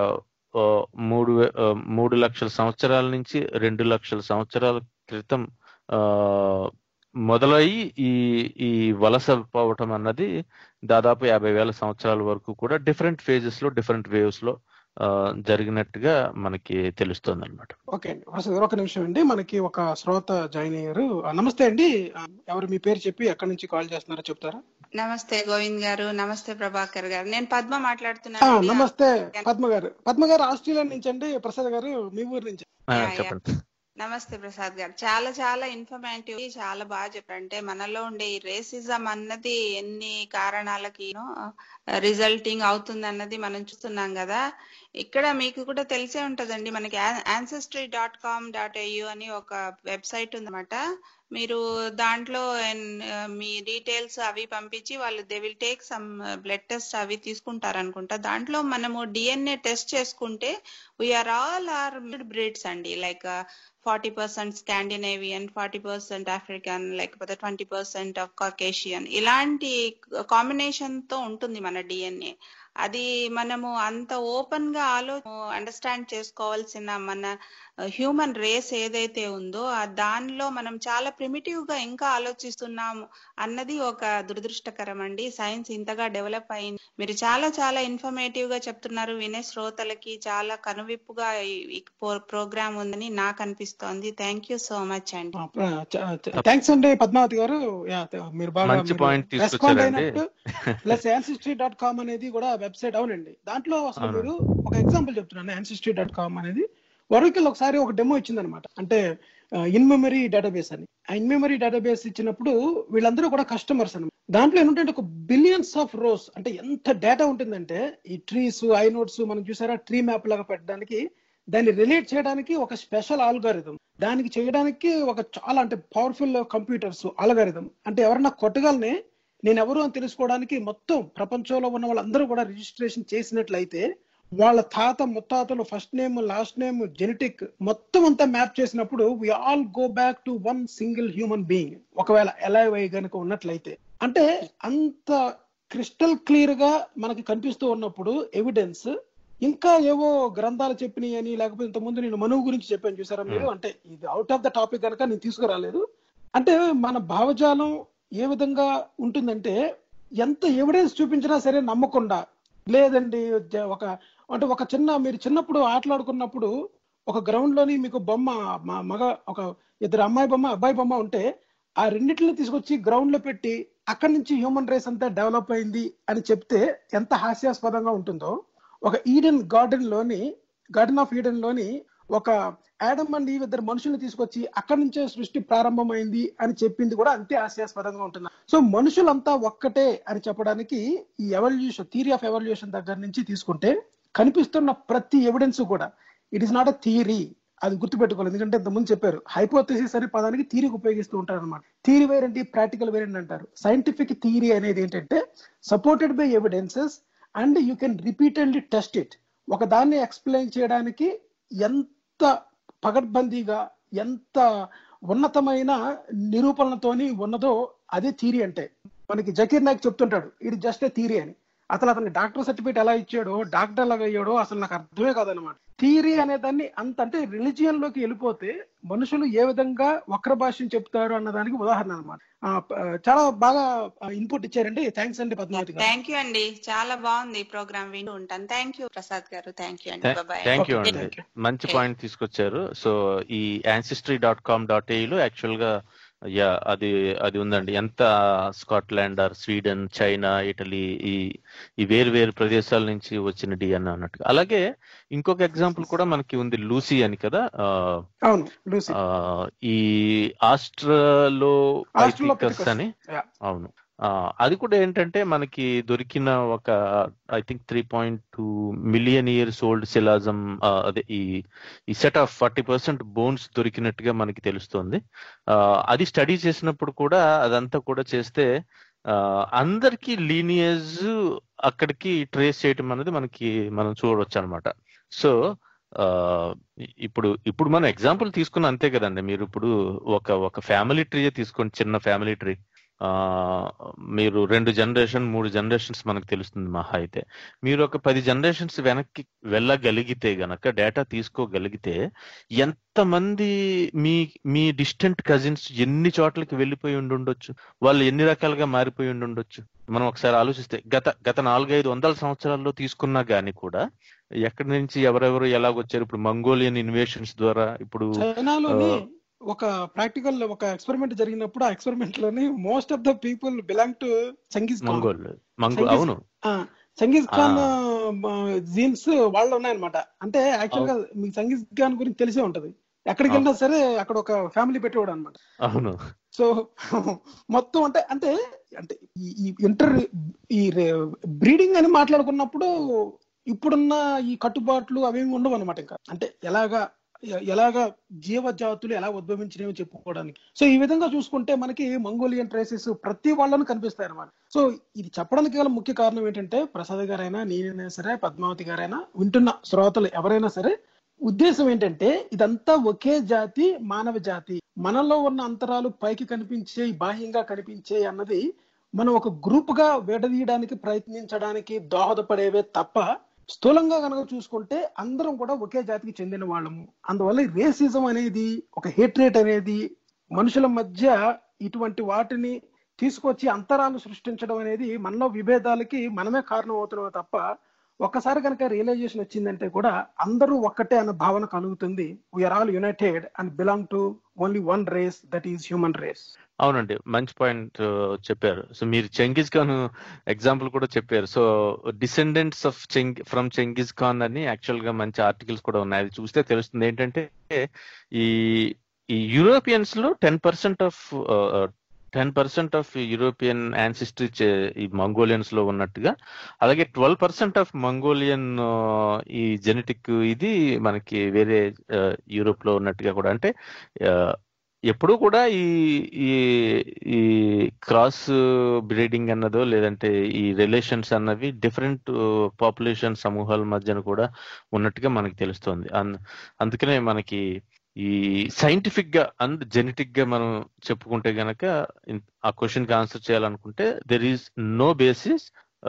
మూడు మూడు లక్షల సంవత్సరాల నుంచి రెండు లక్షల సంవత్సరాల క్రితం ఆ మొదలయ్యి ఈ ఈ వలస పోవటం అన్నది దాదాపు యాభై వేల సంవత్సరాల వరకు కూడా డిఫరెంట్ ఫేజెస్ లో డిఫరెంట్ వేవ్స్ లో జరిగినట్టుగా మనకి తెలుస్తుంది అనమాట. ఓకే అండి, ఒక నిమిషం అండి, మనకి ఒక శ్రోత జాయిన్ అయ్యారు. నమస్తే అండి, ఎవరు మీ పేరు చెప్పి ఎక్కడి నుంచి కాల్ చేస్తున్నారో చెప్తారా? నమస్తే గోవింద్ గారు. నమస్తే ప్రభాకర్ గారు. నేను పద్మ మాట్లాడుతున్నాను. నమస్తే పద్మ గారు. పద్మ గారు ఆస్ట్రేలియా నుంచి అండి. ప్రసాద్ గారు మీ ఊరు నుంచి. చెప్పండి. నమస్తే ప్రసాద్ గారు. చాలా చాలా ఇన్ఫర్మేటివ్, చాలా బాగా చెప్పారు. అంటే మనలో ఉండే ఈ రేసిజం అన్నది ఎన్ని కారణాలకి రిజల్టింగ్ అవుతుంది అన్నది మనం చూస్తున్నాం కదా. ఇక్కడ మీకు కూడా తెలిసే ఉంటదండి, మనకి ancestry dot com dot A U ఒక వెబ్సైట్ ఉందన్నమాట. మీరు దాంట్లో మీ డీటెయిల్స్ అవి పంపించి వాళ్ళు they will take some blood test అవి తీసుకుంటారు అనుకుంటా. దాంట్లో మనము డిఎన్ఏ టెస్ట్ చేసుకుంటే వీఆర్ ఆల్ ఆర్ బ్రీడ్స్ అండి. Like forty percent Scandinavian, forty percent African, లేకపోతే ట్వంటీ పర్సెంట్ ఆఫ్ కాకేషియన్, ఇలాంటి కాంబినేషన్ తో ఉంటుంది మన డిఎన్ఏ. అది మనము అంత ఓపెన్ గా ఆలో అండర్స్టాండ్ చేసుకోవాల్సిన మన హ్యూమన్ రేస్ ఏదైతే ఉందో దానిలో మనం చాలా ప్రిమిటివ్ గా ఇంకా ఆలోచిస్తున్నాము అన్నది ఒక దురదృష్టకరం అండి. సైన్స్ ఇంతగా డెవలప్ అయింది. మీరు చాలా చాలా ఇన్ఫర్మేటివ్ గా చెప్తున్నారు. వినే శ్రోతలకి చాలా కనువిప్పుగా ఈ ప్రోగ్రామ్ ఉందని నాకు అనిపిస్తోంది. థ్యాంక్ యూ సో మచ్ అండి. థ్యాంక్స్ అండి పద్మావతి గారు. మీరు బాగా రెస్పాండ్ అయినట్టు. ప్లస్ యాన్సిస్ట్రీ డాట్ కామ్ అనేది కూడా వెబ్సైట్. అవునండి, దాంట్లో అసలు మీరు ఒక ఎగ్జాంపుల్ చెప్తున్నాను. యాన్సిస్ట్రీ డాట్ కామ్ అనేది వరల్డ్ ఒకసారి ఒక డెమో ఇచ్చింది అనమాట. అంటే ఇన్ మెమరీ డేటాబేస్ అని. ఆ ఇన్ మెమరీ డేటాబేస్ ఇచ్చినప్పుడు వీళ్ళందరూ కూడా కస్టమర్స్ అనమాట. దాంట్లో ఏంటంటే ఒక బిలియన్స్ ఆఫ్ రోస్, అంటే ఎంత డేటా ఉంటుందంటే ఈ ట్రీస్, ఐ నోట్స్ మనం చూసారా ట్రీ మ్యాప్ లాగా పెట్టడానికి, దాన్ని రిలేట్ చేయడానికి ఒక స్పెషల్ ఆల్గారిథం, దానికి చేయడానికి ఒక చాలా అంటే పవర్ఫుల్ కంప్యూటర్స్ ఆల్గారిథం. అంటే ఎవరన్నా కొట్టగలనే నేను ఎవరు అని తెలుసుకోవడానికి మొత్తం ప్రపంచంలో ఉన్న వాళ్ళందరూ కూడా రిజిస్ట్రేషన్ చేసినట్లయితే వాళ్ళ తాత ముత్తాతలు first name, last name, genetic మొత్తం అంతా మ్యాప్ చేసినప్పుడు we all go back to one single human being, ఒకవేళ అలైవ్ అయ్యి గనుక ఉన్నట్లయితే. అంటే అంత క్రిస్టల్ క్లియర్ గా మనకి కనిపిస్తూ ఉన్నప్పుడు ఎవిడెన్స్, ఇంకా ఏవో గ్రంథాలు చెప్పినాయి అని, లేకపోతే ఇంతకుముందు నేను మనువు గురించి చెప్పాను చూసారా మీరు, అంటే ఇది అవుట్ ఆఫ్ ద టాపిక్ కనుక నేను తీసుకురాలేదు. అంటే మన భావజాలం ఏ విధంగా ఉంటుందంటే, ఎంత ఎవిడెన్స్ చూపించినా సరే నమ్మకుండా, లేదండి ఒక అంటే ఒక చిన్న మీరు చిన్నప్పుడు ఆటలాడుకున్నప్పుడు ఒక గ్రౌండ్ లోని మీకు బొమ్మ మగ ఒక ఇద్దరు అమ్మాయి బొమ్మ అబ్బాయి బొమ్మ ఉంటే ఆ రెండింటిని తీసుకొచ్చి గ్రౌండ్ లో పెట్టి అక్కడి నుంచి హ్యూమన్ రేస్ అంతా డెవలప్ అయింది అని చెప్తే ఎంత హాస్యాస్పదంగా ఉంటుందో, ఒక ఈడెన్ గార్డెన్ లోని గార్డెన్ ఆఫ్ ఈడెన్ లోని ఒక యాడమ్ అండ్ ఈవ్ ఇద్దరు మనుషుల్ని తీసుకొచ్చి అక్కడి నుంచే సృష్టి ప్రారంభమైంది అని చెప్పింది కూడా అంతే హాస్యాస్పదంగా ఉంటుంది. సో మనుషులంతా ఒక్కటే అని చెప్పడానికి ఈ ఎవల్యూషన్ థియరీ ఆఫ్ ఎవల్యూషన్ దగ్గర నుంచి తీసుకుంటే కనిపిస్తున్న ప్రతి ఎవిడెన్స్ కూడా it is not a theory, అది గుర్తుపెట్టుకోవాలి. ఎందుకంటే ఇంతకుముందు చెప్పారు హైపోథెసిస్ అనే పదానికి థియరీకి ఉపయోగిస్తూ ఉంటారు అనమాట. థియరీ వేరేంటి, ప్రాక్టికల్ వేరేంటి అంటారు. సైంటిఫిక్ థియరీ అనేది ఏంటంటే supported by evidences and you can repeatedly test it. ఒక దాన్ని ఎక్స్ప్లెయిన్ చేయడానికి ఎంత పగడ్బందీగా ఎంత ఉన్నతమైన నిరూపణలతోని ఉన్నదో అదే థియరీ అంటే. మనకి జకీర్ నాయక్ చెప్తుంటాడు ఇది జస్ట్ ఏ థియరీ అని. అసలు అతనికి డాక్టర్ సర్టిఫికేట్ ఎలా ఇచ్చాడో, డాక్టర్ ఎలాగ అయ్యాడో అసలు నాకు అర్థమే కాదనమాట. థియరీ అనే దాన్ని అంత అంటే రిలీజియన్ లోకి వెళ్ళిపోతే మనుషులు ఏ విధంగా వక్ర భాష్యం చెప్తారు అన్నదానికి ఉదాహరణ అనమాట. చాలా బాగా ఇన్పుట్ ఇచ్చారండి. థ్యాంక్స్ అండి పద్మావతి గారు. థ్యాంక్ యూ అండి, చాలా బాగుంది ప్రోగ్రామ్, వింటూ ఉంటాను. థ్యాంక్ యూ ప్రసాద్ గారు. థ్యాంక్ యూ అండి. థ్యాంక్ యూ అండి, మంచి పాయింట్ తీసుకొచ్చారు. సో ఈ యాన్సిస్ట్రీ డాట్ కామ్ డాట్ ఏఈలో యాక్చువల్ గా యా అది అది ఉందండి. ఎంత Scotland or Sweden, China, Italy ఈ ఈ వేరు వేరు ప్రదేశాల నుంచి వచ్చిన డిఎన్ఏ అన్నట్టుగా. అలాగే ఇంకొక ఎగ్జాంపుల్ కూడా మనకి ఉంది, లూసీ అని కదా. ఈ ఆస్ట్రలోపైథికస్ అని, అవును. అది కూడా ఏంటంటే మనకి దొరికిన ఒక I think three point two million years old శిలాజం, అదే ఈ ఈ set of forty percent bones దొరికినట్టుగా మనకి తెలుస్తుంది. అది స్టడీ చేసినప్పుడు కూడా అదంతా కూడా చేస్తే అందరికి లీనియేజ్ అక్కడికి ట్రేస్ చేయటం అనేది మనకి మనం చూడవచ్చు అనమాట. సో ఇప్పుడు ఇప్పుడు మనం ఎగ్జాంపుల్ తీసుకున్న అంతే కదండి. మీరు ఇప్పుడు ఒక ఒక ఫ్యామిలీ ట్రీ తీసుకోండి, చిన్న ఫ్యామిలీ ట్రీ. ఆ మీరు రెండు జనరేషన్ మూడు జనరేషన్స్ మనకు తెలుస్తుంది మహా అయితే. మీరు ఒక పది జనరేషన్స్ వెనక్కి వెళ్ళగలిగితే గనక, డేటా తీసుకోగలిగితే ఎంతమంది మీ మీ డిస్టెంట్ కజిన్స్ ఎన్ని చోట్లకి వెళ్ళిపోయి ఉండి ఉండొచ్చు, వాళ్ళు ఎన్ని రకాలుగా మారిపోయి ఉండి ఉండొచ్చు. మనం ఒకసారి ఆలోచిస్తే గత గత నాలుగైదు వందల సంవత్సరాల్లో తీసుకున్నా గానీ కూడా ఎక్కడి నుంచి ఎవరెవరు ఎలాగొచ్చారు. ఇప్పుడు మంగోలియన్ ఇన్వేషన్స్ ద్వారా ఇప్పుడు ఒక ప్రాక్టికల్ ఒక ఎక్స్పెరిమెంట్ జరిగినప్పుడు ఆ ఎక్స్పెరిమెంట్ లోని most of the people belong to Genghis Khan. అవును, చంగీజ్ ఖాన్ జీన్స్ వాళ్ళు ఉన్నాయన్నమాట. అంటే యాక్చువల్ గా మీకు చంగీజ్ ఖాన్ గురించి తెలిసే ఉంటది. ఎక్కడికి వెళ్ళినా సరే అక్కడ ఒక ఫ్యామిలీ పెట్టేవాడు అనమాట. అవును. సో మొత్తం అంటే అంటే అంటే ఈ ఇంటర్ ఈ బ్రీడింగ్ అని మాట్లాడుకున్నప్పుడు ఇప్పుడున్న ఈ కట్టుబాట్లు అవేమి ఉండవు అనమాట. ఇంకా అంటే ఎలాగా ఎలాగా జీవజాతులు ఎలా ఉద్భవించినవి చెప్పుకోవడానికి. సో ఈ విధంగా చూసుకుంటే మనకి మంగోలియన్ ట్రేసెస్ ప్రతి వాళ్ళను కనిపిస్తాయి అనమాట. సో ఇది చెప్పడానికి గల ముఖ్య కారణం ఏంటంటే, ప్రసాద్ గారైనా నేనైనా సరే పద్మావతి గారైనా వింటున్న శ్రోతలు ఎవరైనా సరే ఉద్దేశం ఏంటంటే ఇదంతా ఒకే జాతి, మానవ జాతి. మనలో ఉన్న అంతరాలు పైకి కనిపించే, బాహ్యంగా కనిపించే అన్నది మనం ఒక గ్రూప్ గా విడదీయడానికి ప్రయత్నించడానికి దోహదపడేవే తప్ప, స్థూలంగా కనుక చూసుకుంటే అందరం కూడా ఒకే జాతికి చెందిన వాళ్ళము. అందువల్ల రేసిజం అనేది, ఒక హేట్రేట్ అనేది, మనుషుల మధ్య ఇటువంటి వాటిని తీసుకొచ్చి అంతరాలు సృష్టించడం అనేది మనలో విభేదాలకి మనమే కారణం అవుతున్నాం తప్ప, ఒక్కసారి కనుక రియలైజేషన్ వచ్చిందంటే కూడా అందరూ ఒక్కటే అన్న భావన కలుగుతుంది. We are all united and belong to only one race, that is human race. అవునండి, మంచి పాయింట్ చెప్పారు. సో మీరు చెంగిజ్ ఖాన్ ఎగ్జాంపుల్ కూడా చెప్పారు. So descendants of Cheng from Genghis Khan అని యాక్చువల్ గా మంచి ఆర్టికల్స్ కూడా ఉన్నాయి. అది చూస్తే తెలుస్తుంది ఏంటంటే ఈ ఈ యూరోపియన్స్ లో ten percent of ten percent of European ancestry ఈ మంగోలియన్స్ లో ఉన్నట్టుగా, అలాగే ట్వెల్వ్ పర్సెంట్ ఆఫ్ మంగోలియన్ ఈ జెనెటిక్ ఇది మనకి వేరే యూరోప్ లో ఉన్నట్టుగా కూడా. అంటే ఎప్పుడు కూడా ఈ ఈ క్రాస్ బ్రీడింగ్ అన్నదో లేదంటే ఈ రిలేషన్స్ అన్నవి డిఫరెంట్ పాపులేషన్ సమూహాల మధ్యన కూడా ఉన్నట్టుగా మనకి తెలుస్తుంది. అందుకనే మనకి ఈ సైంటిఫిక్ గా అండ్ జెనెటిక్ గా మనం చెప్పుకుంటే గనక ఆ క్వశ్చన్ కి ఆన్సర్ చేయాలనుకుంటే there is no basis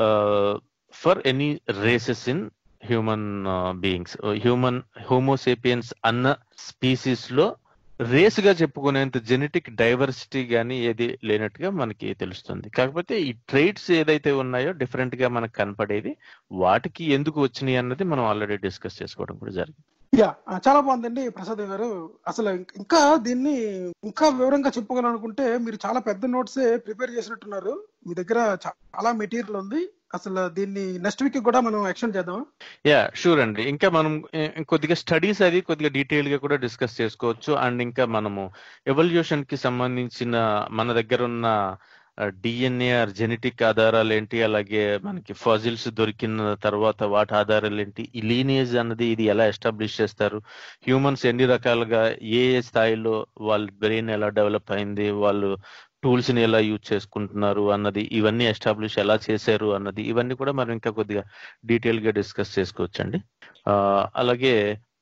for any races in human beings. Human homo sapiens అన్న స్పీసీస్ లో రేస్ గా చెప్పుకునేంత జెనెటిక్ డైవర్సిటీ గానీ ఏది లేనట్టుగా మనకి తెలుస్తుంది. కాకపోతే ఈ ట్రైట్స్ ఏదైతే ఉన్నాయో డిఫరెంట్ గా మనకు కనపడేది, వాటికి ఎందుకు వచ్చినాయి అన్నది మనం ఆల్రెడీ డిస్కస్ చేసుకోవడం కూడా జరిగింది. యా, చాలా బాగుందండి ప్రసాద్ గారు. అసలు ఇంకా దీన్ని ఇంకా వివరంగా చెప్పుకోవాలనుకుంటే మీరు చాలా పెద్ద నోట్స్ ప్రిపేర్ చేసినట్టున్నారు. మీ దగ్గర చాలా మెటీరియల్ ఉంది. అసలు దీన్ని నెక్స్ట్ వీక్ కూడా మనం ఎక్స్టెండ్ చేద్దాం. యా షూర్ అండి. ఇంకా మనం కొద్దిగా స్టడీస్ అది కొద్దిగా డీటెయిల్ గా కూడా డిస్కస్ చేసుకోవచ్చు. అండ్ ఇంకా మనము ఎవల్యూషన్ కి సంబంధించిన మన దగ్గర ఉన్న డిఎన్ఏ ఆర్ జెనెటిక్ ఆధారాలు ఏంటి, అలాగే మనకి ఫాజిల్స్ దొరికిన తర్వాత వాటి ఆధారాలు ఏంటి, ఈ లీనియేజ్ అన్నది ఇది ఎలా ఎస్టాబ్లిష్ చేస్తారు, హ్యూమన్స్ ఎన్ని రకాలుగా ఏ ఏ స్థాయిలో వాళ్ళ బ్రెయిన్ ఎలా డెవలప్ అయింది, వాళ్ళు టూల్స్ ని ఎలా యూజ్ చేసుకుంటున్నారు అన్నది, ఇవన్నీ ఎస్టాబ్లిష్ ఎలా చేశారు అన్నది, ఇవన్నీ కూడా మనం ఇంకా కొద్దిగా డీటెయిల్ గా డిస్కస్ చేసుకోవచ్చండి. అలాగే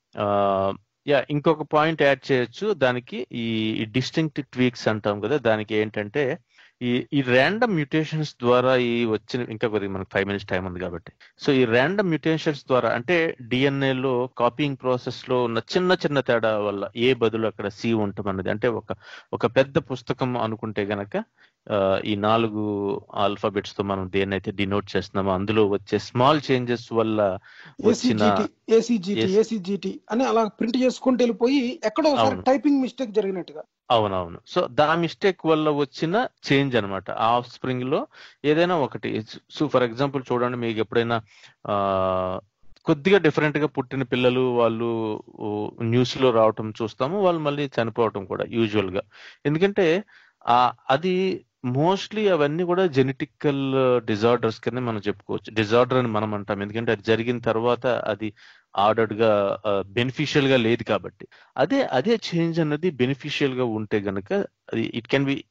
యా ఇంకొక పాయింట్ యాడ్ చేయొచ్చు దానికి, ఈ డిస్టింక్ట్ ట్వీక్స్ అంటాం కదా, దానికి ఏంటంటే ఈ ఈ ర్యాండమ్ మ్యూటేషన్స్ ద్వారా ఈ వచ్చిన, ఇంకా కొద్దిగా మనకి ఫైవ్ మినిట్స్ టైం ఉంది కాబట్టి, సో ఈ ర్యాండమ్ మ్యూటేషన్స్ ద్వారా అంటే డిఎన్ఏలో కాపీయింగ్ ప్రాసెస్ లో ఉన్న చిన్న చిన్న తేడా వల్ల ఏ బదులు అక్కడ సి ఉండటం అన్నది, అంటే ఒక ఒక పెద్ద పుస్తకం అనుకుంటే గనక ఈ నాలుగు ఆల్ఫాబెట్స్ తో మనం దేన్నైతే డినోట్ చేస్తున్నామో అందులో వచ్చే స్మాల్ చేంజెస్ వల్ల వచ్చిన ఏసీజీటీ అని అలా ప్రింట్ చేసుకుంటూ వెళ్ళిపోయి ఎక్కడో టైపింగ్ మిస్టేక్ జరిగినట్టుగా. అవునవును. సో దా మిస్టేక్ వల్ల వచ్చిన చేంజ్ అనమాట. ఆఫ్ స్ప్రింగ్ లో ఏదైనా ఒకటి. సో ఫర్ ఎగ్జాంపుల్ చూడండి, మీకు ఎప్పుడైనా ఆ కొద్దిగా డిఫరెంట్ గా పుట్టిన పిల్లలు వాళ్ళు న్యూస్ లో రావటం చూస్తాము, వాళ్ళు మళ్ళీ చనిపోవటం కూడా యూజువల్ గా. ఎందుకంటే ఆ అది మోస్ట్లీ అవన్నీ కూడా జెనెటికల్ డిజార్డర్స్ కింద మనం చెప్పుకోవచ్చు. డిజార్డర్ అని మనం అంటాం ఎందుకంటే అది జరిగిన తర్వాత అది ఆర్డర్డ్ గా బెనిఫిషియల్ గా లేదు కాబట్టి. అదే అదే చేంజ్ అన్నది బెనిఫిషియల్ గా ఉంటే గనక అది ఇట్ కెన్ బి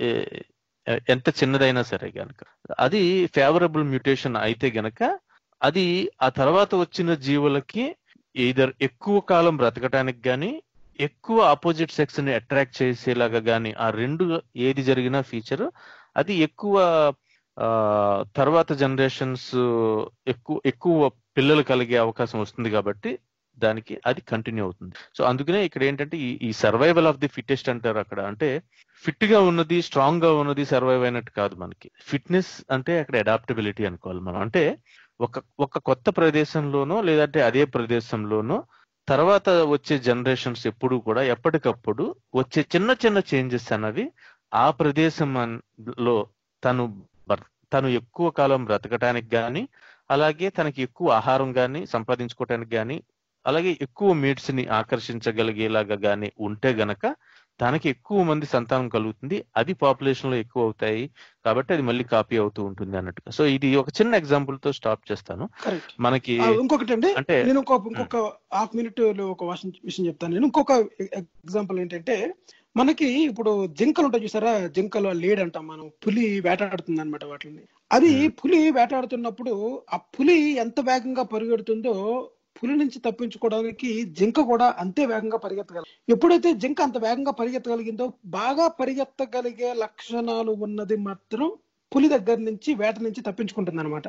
ఎంత చిన్నదైనా సరే గనక, అది ఫేవరబుల్ మ్యూటేషన్ అయితే గనక అది ఆ తర్వాత వచ్చిన జీవులకి ఈదర్ ఎక్కువ కాలం బ్రతకటానికి గాని, ఎక్కువ ఆపోజిట్ సెక్స్ ని అట్రాక్ట్ చేసేలాగా గాని, ఆ రెండు ఏది జరిగినా ఫీచర్ అది ఎక్కువ ఆ తర్వాత జనరేషన్స్ ఎక్కువ ఎక్కువ పిల్లలు కలిగే అవకాశం వస్తుంది కాబట్టి దానికి అది కంటిన్యూ అవుతుంది. సో అందుకనే ఇక్కడ ఏంటంటే ఈ ఈ సర్వైవల్ ఆఫ్ ది ఫిట్టెస్ట్ అంటారు అక్కడ. అంటే ఫిట్ గా ఉన్నది, స్ట్రాంగ్ గా ఉన్నది సర్వైవ్ అయినట్టు కాదు. మనకి ఫిట్నెస్ అంటే అక్కడ అడాప్టబిలిటీ అనుకోవాలి మనం. అంటే ఒక ఒక కొత్త ప్రదేశంలోనో లేదంటే అదే ప్రదేశంలోనో తర్వాత వచ్చే జనరేషన్స్ ఎప్పుడు కూడా ఎప్పటికప్పుడు వచ్చే చిన్న చిన్న చేంజెస్ అన్నవి ఆ ప్రదేశంలో తను తను ఎక్కువ కాలం బ్రతకటానికి గాని, అలాగే తనకి ఎక్కువ ఆహారం గాని సంపాదించుకోవటానికి గాని, అలాగే ఎక్కువ మీట్స్ ని ఆకర్షించగలిగేలాగా గాని ఉంటే గనక దానికి ఎక్కువ మంది సంతానం కలుగుతుంది. అది పాపులేషన్ లో ఎక్కువ అవుతాయి కాబట్టి అది మళ్ళీ కాపీ అవుతూ ఉంటుంది అన్నట్టుగా. సో ఇది ఒక చిన్న ఎగ్జాంపుల్ తో స్టాప్ చేస్తాను. మనకి ఇంకొకటి అండి, నేను ఇంకొక హాఫ్ మినిట్ లో ఒక విషయం చెప్తాను. నేను ఇంకొక ఎగ్జాంపుల్ ఏంటంటే, మనకి ఇప్పుడు జింకలు ఉంటాయి చూసారా, జింకలు లీడ్ అంటాం మనం, పులి వేటాడుతుంది అనమాట వాటిని. అది పులి వేటాడుతున్నప్పుడు ఆ పులి ఎంత వేగంగా పరిగెడుతుందో పులి నుంచి తప్పించుకోవడానికి జింక కూడా అంతే వేగంగా పరిగెత్తగలదు. ఎప్పుడైతే జింక అంత వేగంగా పరిగెత్తగలిగిందో, బాగా పరిగెత్తగలిగే లక్షణాలు ఉన్నది మాత్రం పులి దగ్గర నుంచి వేట నుంచి తప్పించుకుంటుంది అనమాట.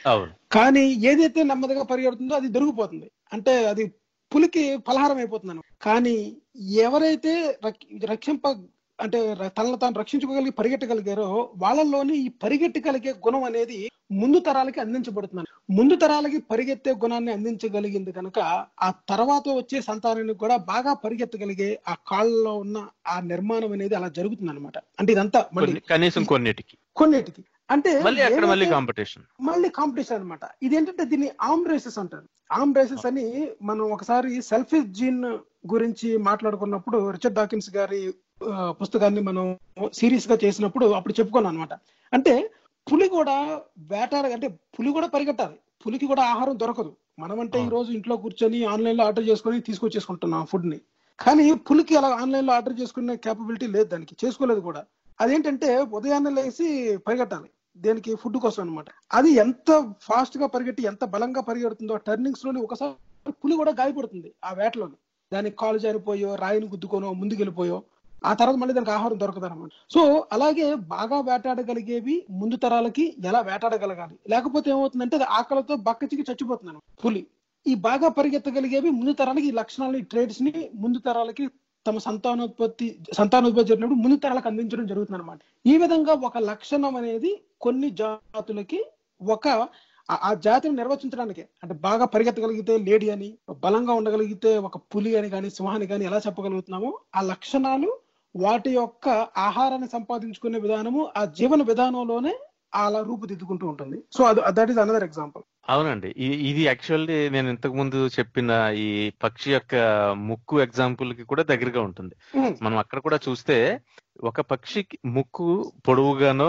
కానీ ఏదైతే నెమ్మదిగా పరిగెడుతుందో అది దొరికిపోతుంది, అంటే అది పులికి పలహారం అయిపోతుంది అనమాట. కానీ ఎవరైతే రక్షింప అంటే తనను తాను రక్షించుకోగలిగి పరిగెట్టగలిగారో వాళ్ళల్లోని ఈ పరిగెట్టగలిగే గుణం అనేది ముందు తరాలకి అందించబడుతుంది. ముందు తరాలకి పరిగెత్తే గుణాన్ని అందించగలిగింది కనుక ఆ తర్వాత వచ్చే సంతానానికి కూడా బాగా పరిగెత్తగలిగే ఆ కాళ్ళలో ఉన్న ఆ నిర్మాణం అనేది అలా జరుగుతుంది అనమాట. అంటే ఇదంతా మళ్ళీ కనీసం కొన్నిటికి కొన్నిటికి అంటే మళ్ళీ కాంపిటీషన్ మళ్ళీ కాంపిటీషన్ అనమాట. ఇదేంటంటే దీన్ని ఆర్మ్ రేసెస్ అంటారు. ఆర్మ్ రేసెస్ అని మనం ఒకసారి సెల్ఫిష్ జీన్ గురించి మాట్లాడుకున్నప్పుడు రిచర్డ్ డాకిన్స్ గారి పుస్తకాన్ని మనం సీరియస్ గా చేసినప్పుడు అప్పుడు చెప్పుకున్నాం అనమాట. అంటే పులి కూడా వేటాడ అంటే పులి కూడా పరిగెట్టాలి, పులికి కూడా ఆహారం దొరకదు. మనమంటే ఈ రోజు ఇంట్లో కూర్చొని ఆన్లైన్ లో ఆర్డర్ చేసుకుని తీసుకొచ్చేసుకుంటున్నాం ఫుడ్ ని, కానీ పులికి అలా ఆన్లైన్ లో ఆర్డర్ చేసుకునే కేపబిలిటీ లేదు, దానికి చేసుకోలేదు కూడా. అదేంటంటే ఉదయాన్నే లేసి పరిగెట్టాలి, దేనికి ఫుడ్ కోసం అనమాట. అది ఎంత ఫాస్ట్ గా పరిగెట్టి ఎంత బలంగా పరిగెడుతుందో టర్నింగ్స్ లోని ఒకసారి పులి కూడా గాయపడుతుంది ఆ వేటలోని. దానికి కాలు జారిపోయో రాయిని గుద్దుకోనో ముందుకు వెళ్ళిపోయో ఆ తర్వాత మళ్ళీ దానికి ఆహారం దొరకదు అనమాట. సో అలాగే బాగా వేటాడగలిగేవి ముందు తరాలకి ఎలా వేటాడగలగాలి, లేకపోతే ఏమవుతుందంటే అది ఆకలితో బక్కచికి చచ్చిపోతుంది అనమాట పులి. ఈ బాగా పరిగెత్తగలిగేవి ముందు తరాలకి ఈ లక్షణాలు ఈ ట్రేడ్స్ ని ముందు తరాలకి తమ సంతానోత్పత్తి సంతానోత్పత్తి జరిగినప్పుడు ముందు తరాలకు అందించడం జరుగుతుంది అనమాట. ఈ విధంగా ఒక లక్షణం అనేది కొన్ని జాతులకి ఒక ఆ జాతిని నిర్వచించడానికి, అంటే బాగా పరిగెత్తగలిగితే లేడీ అని, బలంగా ఉండగలిగితే ఒక పులి అని కానీ సింహాన్ని కానీ ఎలా చెప్పగలుగుతున్నామో ఆ లక్షణాలు వాటి యొక్క ఆహారాన్ని సంపాదించుకునే విధానము ఆ జీవన విధానంలోనే అలా రూపుదిద్దుకుంటూ ఉంటుంది. సో అది దట్ ఈస్ అనదర్ ఎగ్జాంపుల్. అవునండి, ఇది యాక్చువల్లీ నేను ఇంతకు ముందు చెప్పిన ఈ పక్షి యొక్క ముక్కు ఎగ్జాంపుల్ కి కూడా దగ్గరగా ఉంటుంది. మనం అక్కడ కూడా చూస్తే ఒక పక్షికి ముక్కు పొడవుగానో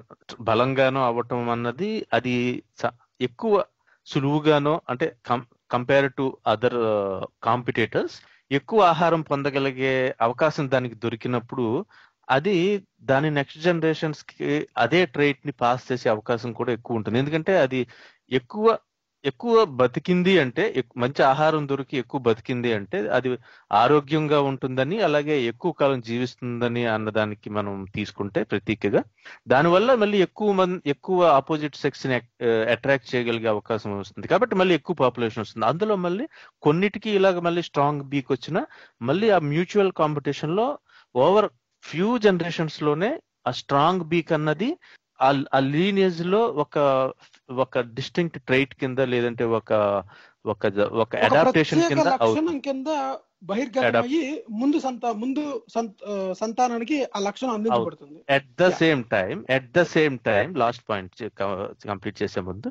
బలంగానో అవ్వటం అన్నది అది ఎక్కువ సులువుగానో, అంటే కంపేర్ టు అదర్ కాంపిటేటర్స్ ఎక్కువ ఆహారం పొందగలిగే అవకాశం దానికి దొరికినప్పుడు అది దాని నెక్స్ట్ జనరేషన్స్ కి అదే ట్రైట్ ని పాస్ చేసే అవకాశం కూడా ఎక్కువ ఉంటుంది. ఎందుకంటే అది ఎక్కువ ఎక్కువ బతికింది అంటే, మంచి ఆహారం దొరికి ఎక్కువ బతికింది అంటే అది ఆరోగ్యంగా ఉంటుందని, అలాగే ఎక్కువ కాలం జీవిస్తుందని అన్నదానికి మనం తీసుకుంటే ప్రతీకగా, దానివల్ల మళ్ళీ ఎక్కువ మంది ఎక్కువ ఆపోజిట్ సెక్స్ ని అట్రాక్ట్ చేయగలిగే అవకాశం వస్తుంది. కాబట్టి మళ్ళీ ఎక్కువ పాపులేషన్ వస్తుంది. అందులో మళ్ళీ కొన్నిటికి ఇలాగ మళ్ళీ స్ట్రాంగ్ బీక్ వచ్చినా మళ్ళీ ఆ మ్యూచువల్ కాంపిటీషన్ లో ఓవర్ ఫ్యూ జనరేషన్స్ లోనే ఆ స్ట్రాంగ్ బీక్ అన్నది ఆ లీనియేజ్ లో ఒక ఒక డిస్టింక్ట్ ట్రైట్ కింద, లేదంటే ఒక ఒక ఒక అడాప్టేషన్ కింద లక్షణం కింద బహిర్గతమయ్యి ముందు సంతా ముందు సంతానానికి ఆ లక్షణం అందించబడుతుంది. At the same time at the same time last point complete చేసే ముందు,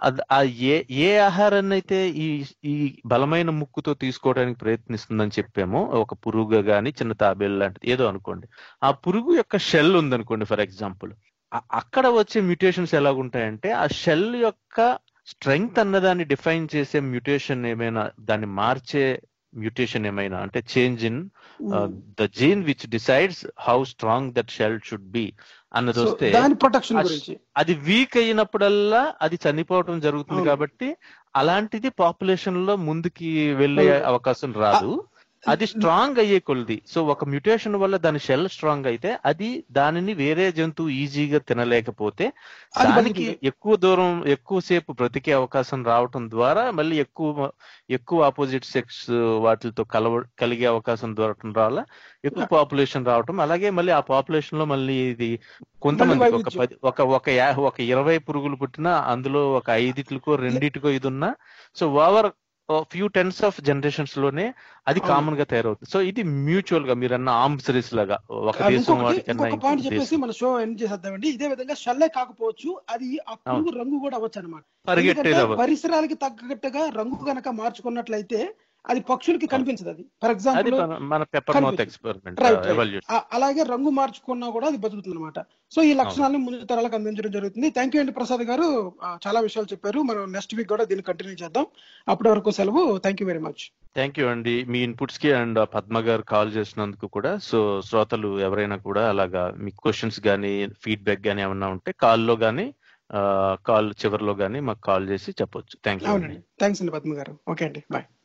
ఆ ఏ ఏ ఆహారాన్ని అయితే ఈ ఈ బలమైన ముక్కుతో తీసుకోవడానికి ప్రయత్నిస్తుందని చెప్పామో, ఒక పురుగు గాని చిన్న తాబేలు లాంటిది ఏదో అనుకోండి, ఆ పురుగు యొక్క షెల్ ఉందనుకోండి ఫర్ ఎగ్జాంపుల్, అక్కడ వచ్చే మ్యూటేషన్స్ ఎలాగుంటాయంటే ఆ షెల్ యొక్క స్ట్రెంగ్త్ అన్నదాన్ని డిఫైన్ చేసే మ్యూటేషన్ ఏమైనా, దాన్ని మార్చే మ్యూటేషన్ ఏమైనా, అంటే change in the gene which decides how strong that shell should be అన్నది వస్తే, అది వీక్ అయినప్పుడల్లా అది చనిపోవటం జరుగుతుంది. కాబట్టి అలాంటిది పాపులేషన్ లో ముందుకి వెళ్ళే అవకాశం రాదు. అది స్ట్రాంగ్ అయ్యే కొలది. సో ఒక మ్యూటేషన్ వల్ల దాని షెల్ స్ట్రాంగ్ అయితే అది దానిని వేరే జంతువు ఈజీగా తినలేకపోతే దానికి ఎక్కువ దూరం ఎక్కువసేపు బ్రతికే అవకాశం రావటం ద్వారా మళ్ళీ ఎక్కువ ఎక్కువ ఆపోజిట్ సెక్స్ వాటితో కలవ కలిగే అవకాశం దొరకటం వల్ల ఎక్కువ పాపులేషన్ రావటం, అలాగే మళ్ళీ ఆ పాపులేషన్ లో మళ్ళీ ఇది కొంతమంది ఒక పది ఒక ఒక ఒక ఇరవై పురుగులు పుట్టినా అందులో ఒక ఐదిటికో రెండిటికో ఇది ఉన్నా, so over few tens of generations లోనే అది కామన్ గా తయారవుతుంది. సో ఇది మ్యూచువల్ గా మీరు అన్న ఆర్మ్స్ రేస్ లాగా ఒక దేశం పాయింట్ చెప్పేసి మన షో ఎండ్ చేసేద్దామండి. ఇదే విధంగా షల్లే కాకపోవచ్చు, అది ఆ పురుగు రంగు కూడా అవ్వచ్చు అనమాట. పరిసరాలకి తగ్గట్టుగా రంగు కనుక మార్చుకున్నట్లయితే అది పక్షులకి కనిపించదు. అది ఫర్ ఎగ్జాంపుల్ అలాగే రంగు మార్చుకున్నా కూడా అది బతుకుతుంది అనమాట. సో ఈ లక్షణాలను ముందు తరాలకు అందించడం జరుగుతుంది. థ్యాంక్ యూ అండి ప్రసాద్ గారు, చాలా విషయాలు చెప్పారు. మనం నెక్స్ట్ వీక్ కూడా దీన్ని కంటిన్యూ చేద్దాం. అప్పటి వరకు సెలవు. Thank you very much. Thank you అండి మీ ఇన్పుట్స్ కి అండ్ పద్మ గారు కాల్ చేసినందుకు కూడా. సో శ్రోతలు ఎవరైనా కూడా అలాగా మీ క్వశ్చన్స్ గానీ ఫీడ్బ్యాక్ గానీ ఏమన్నా ఉంటే కాల్లో గానీ కాల్ చివరిలో గానీ మాకు కాల్ చేసి చెప్పొచ్చు. Thank you. థ్యాంక్స్ అండి పద్మ గారు. ఓకే అండి, బాయ్.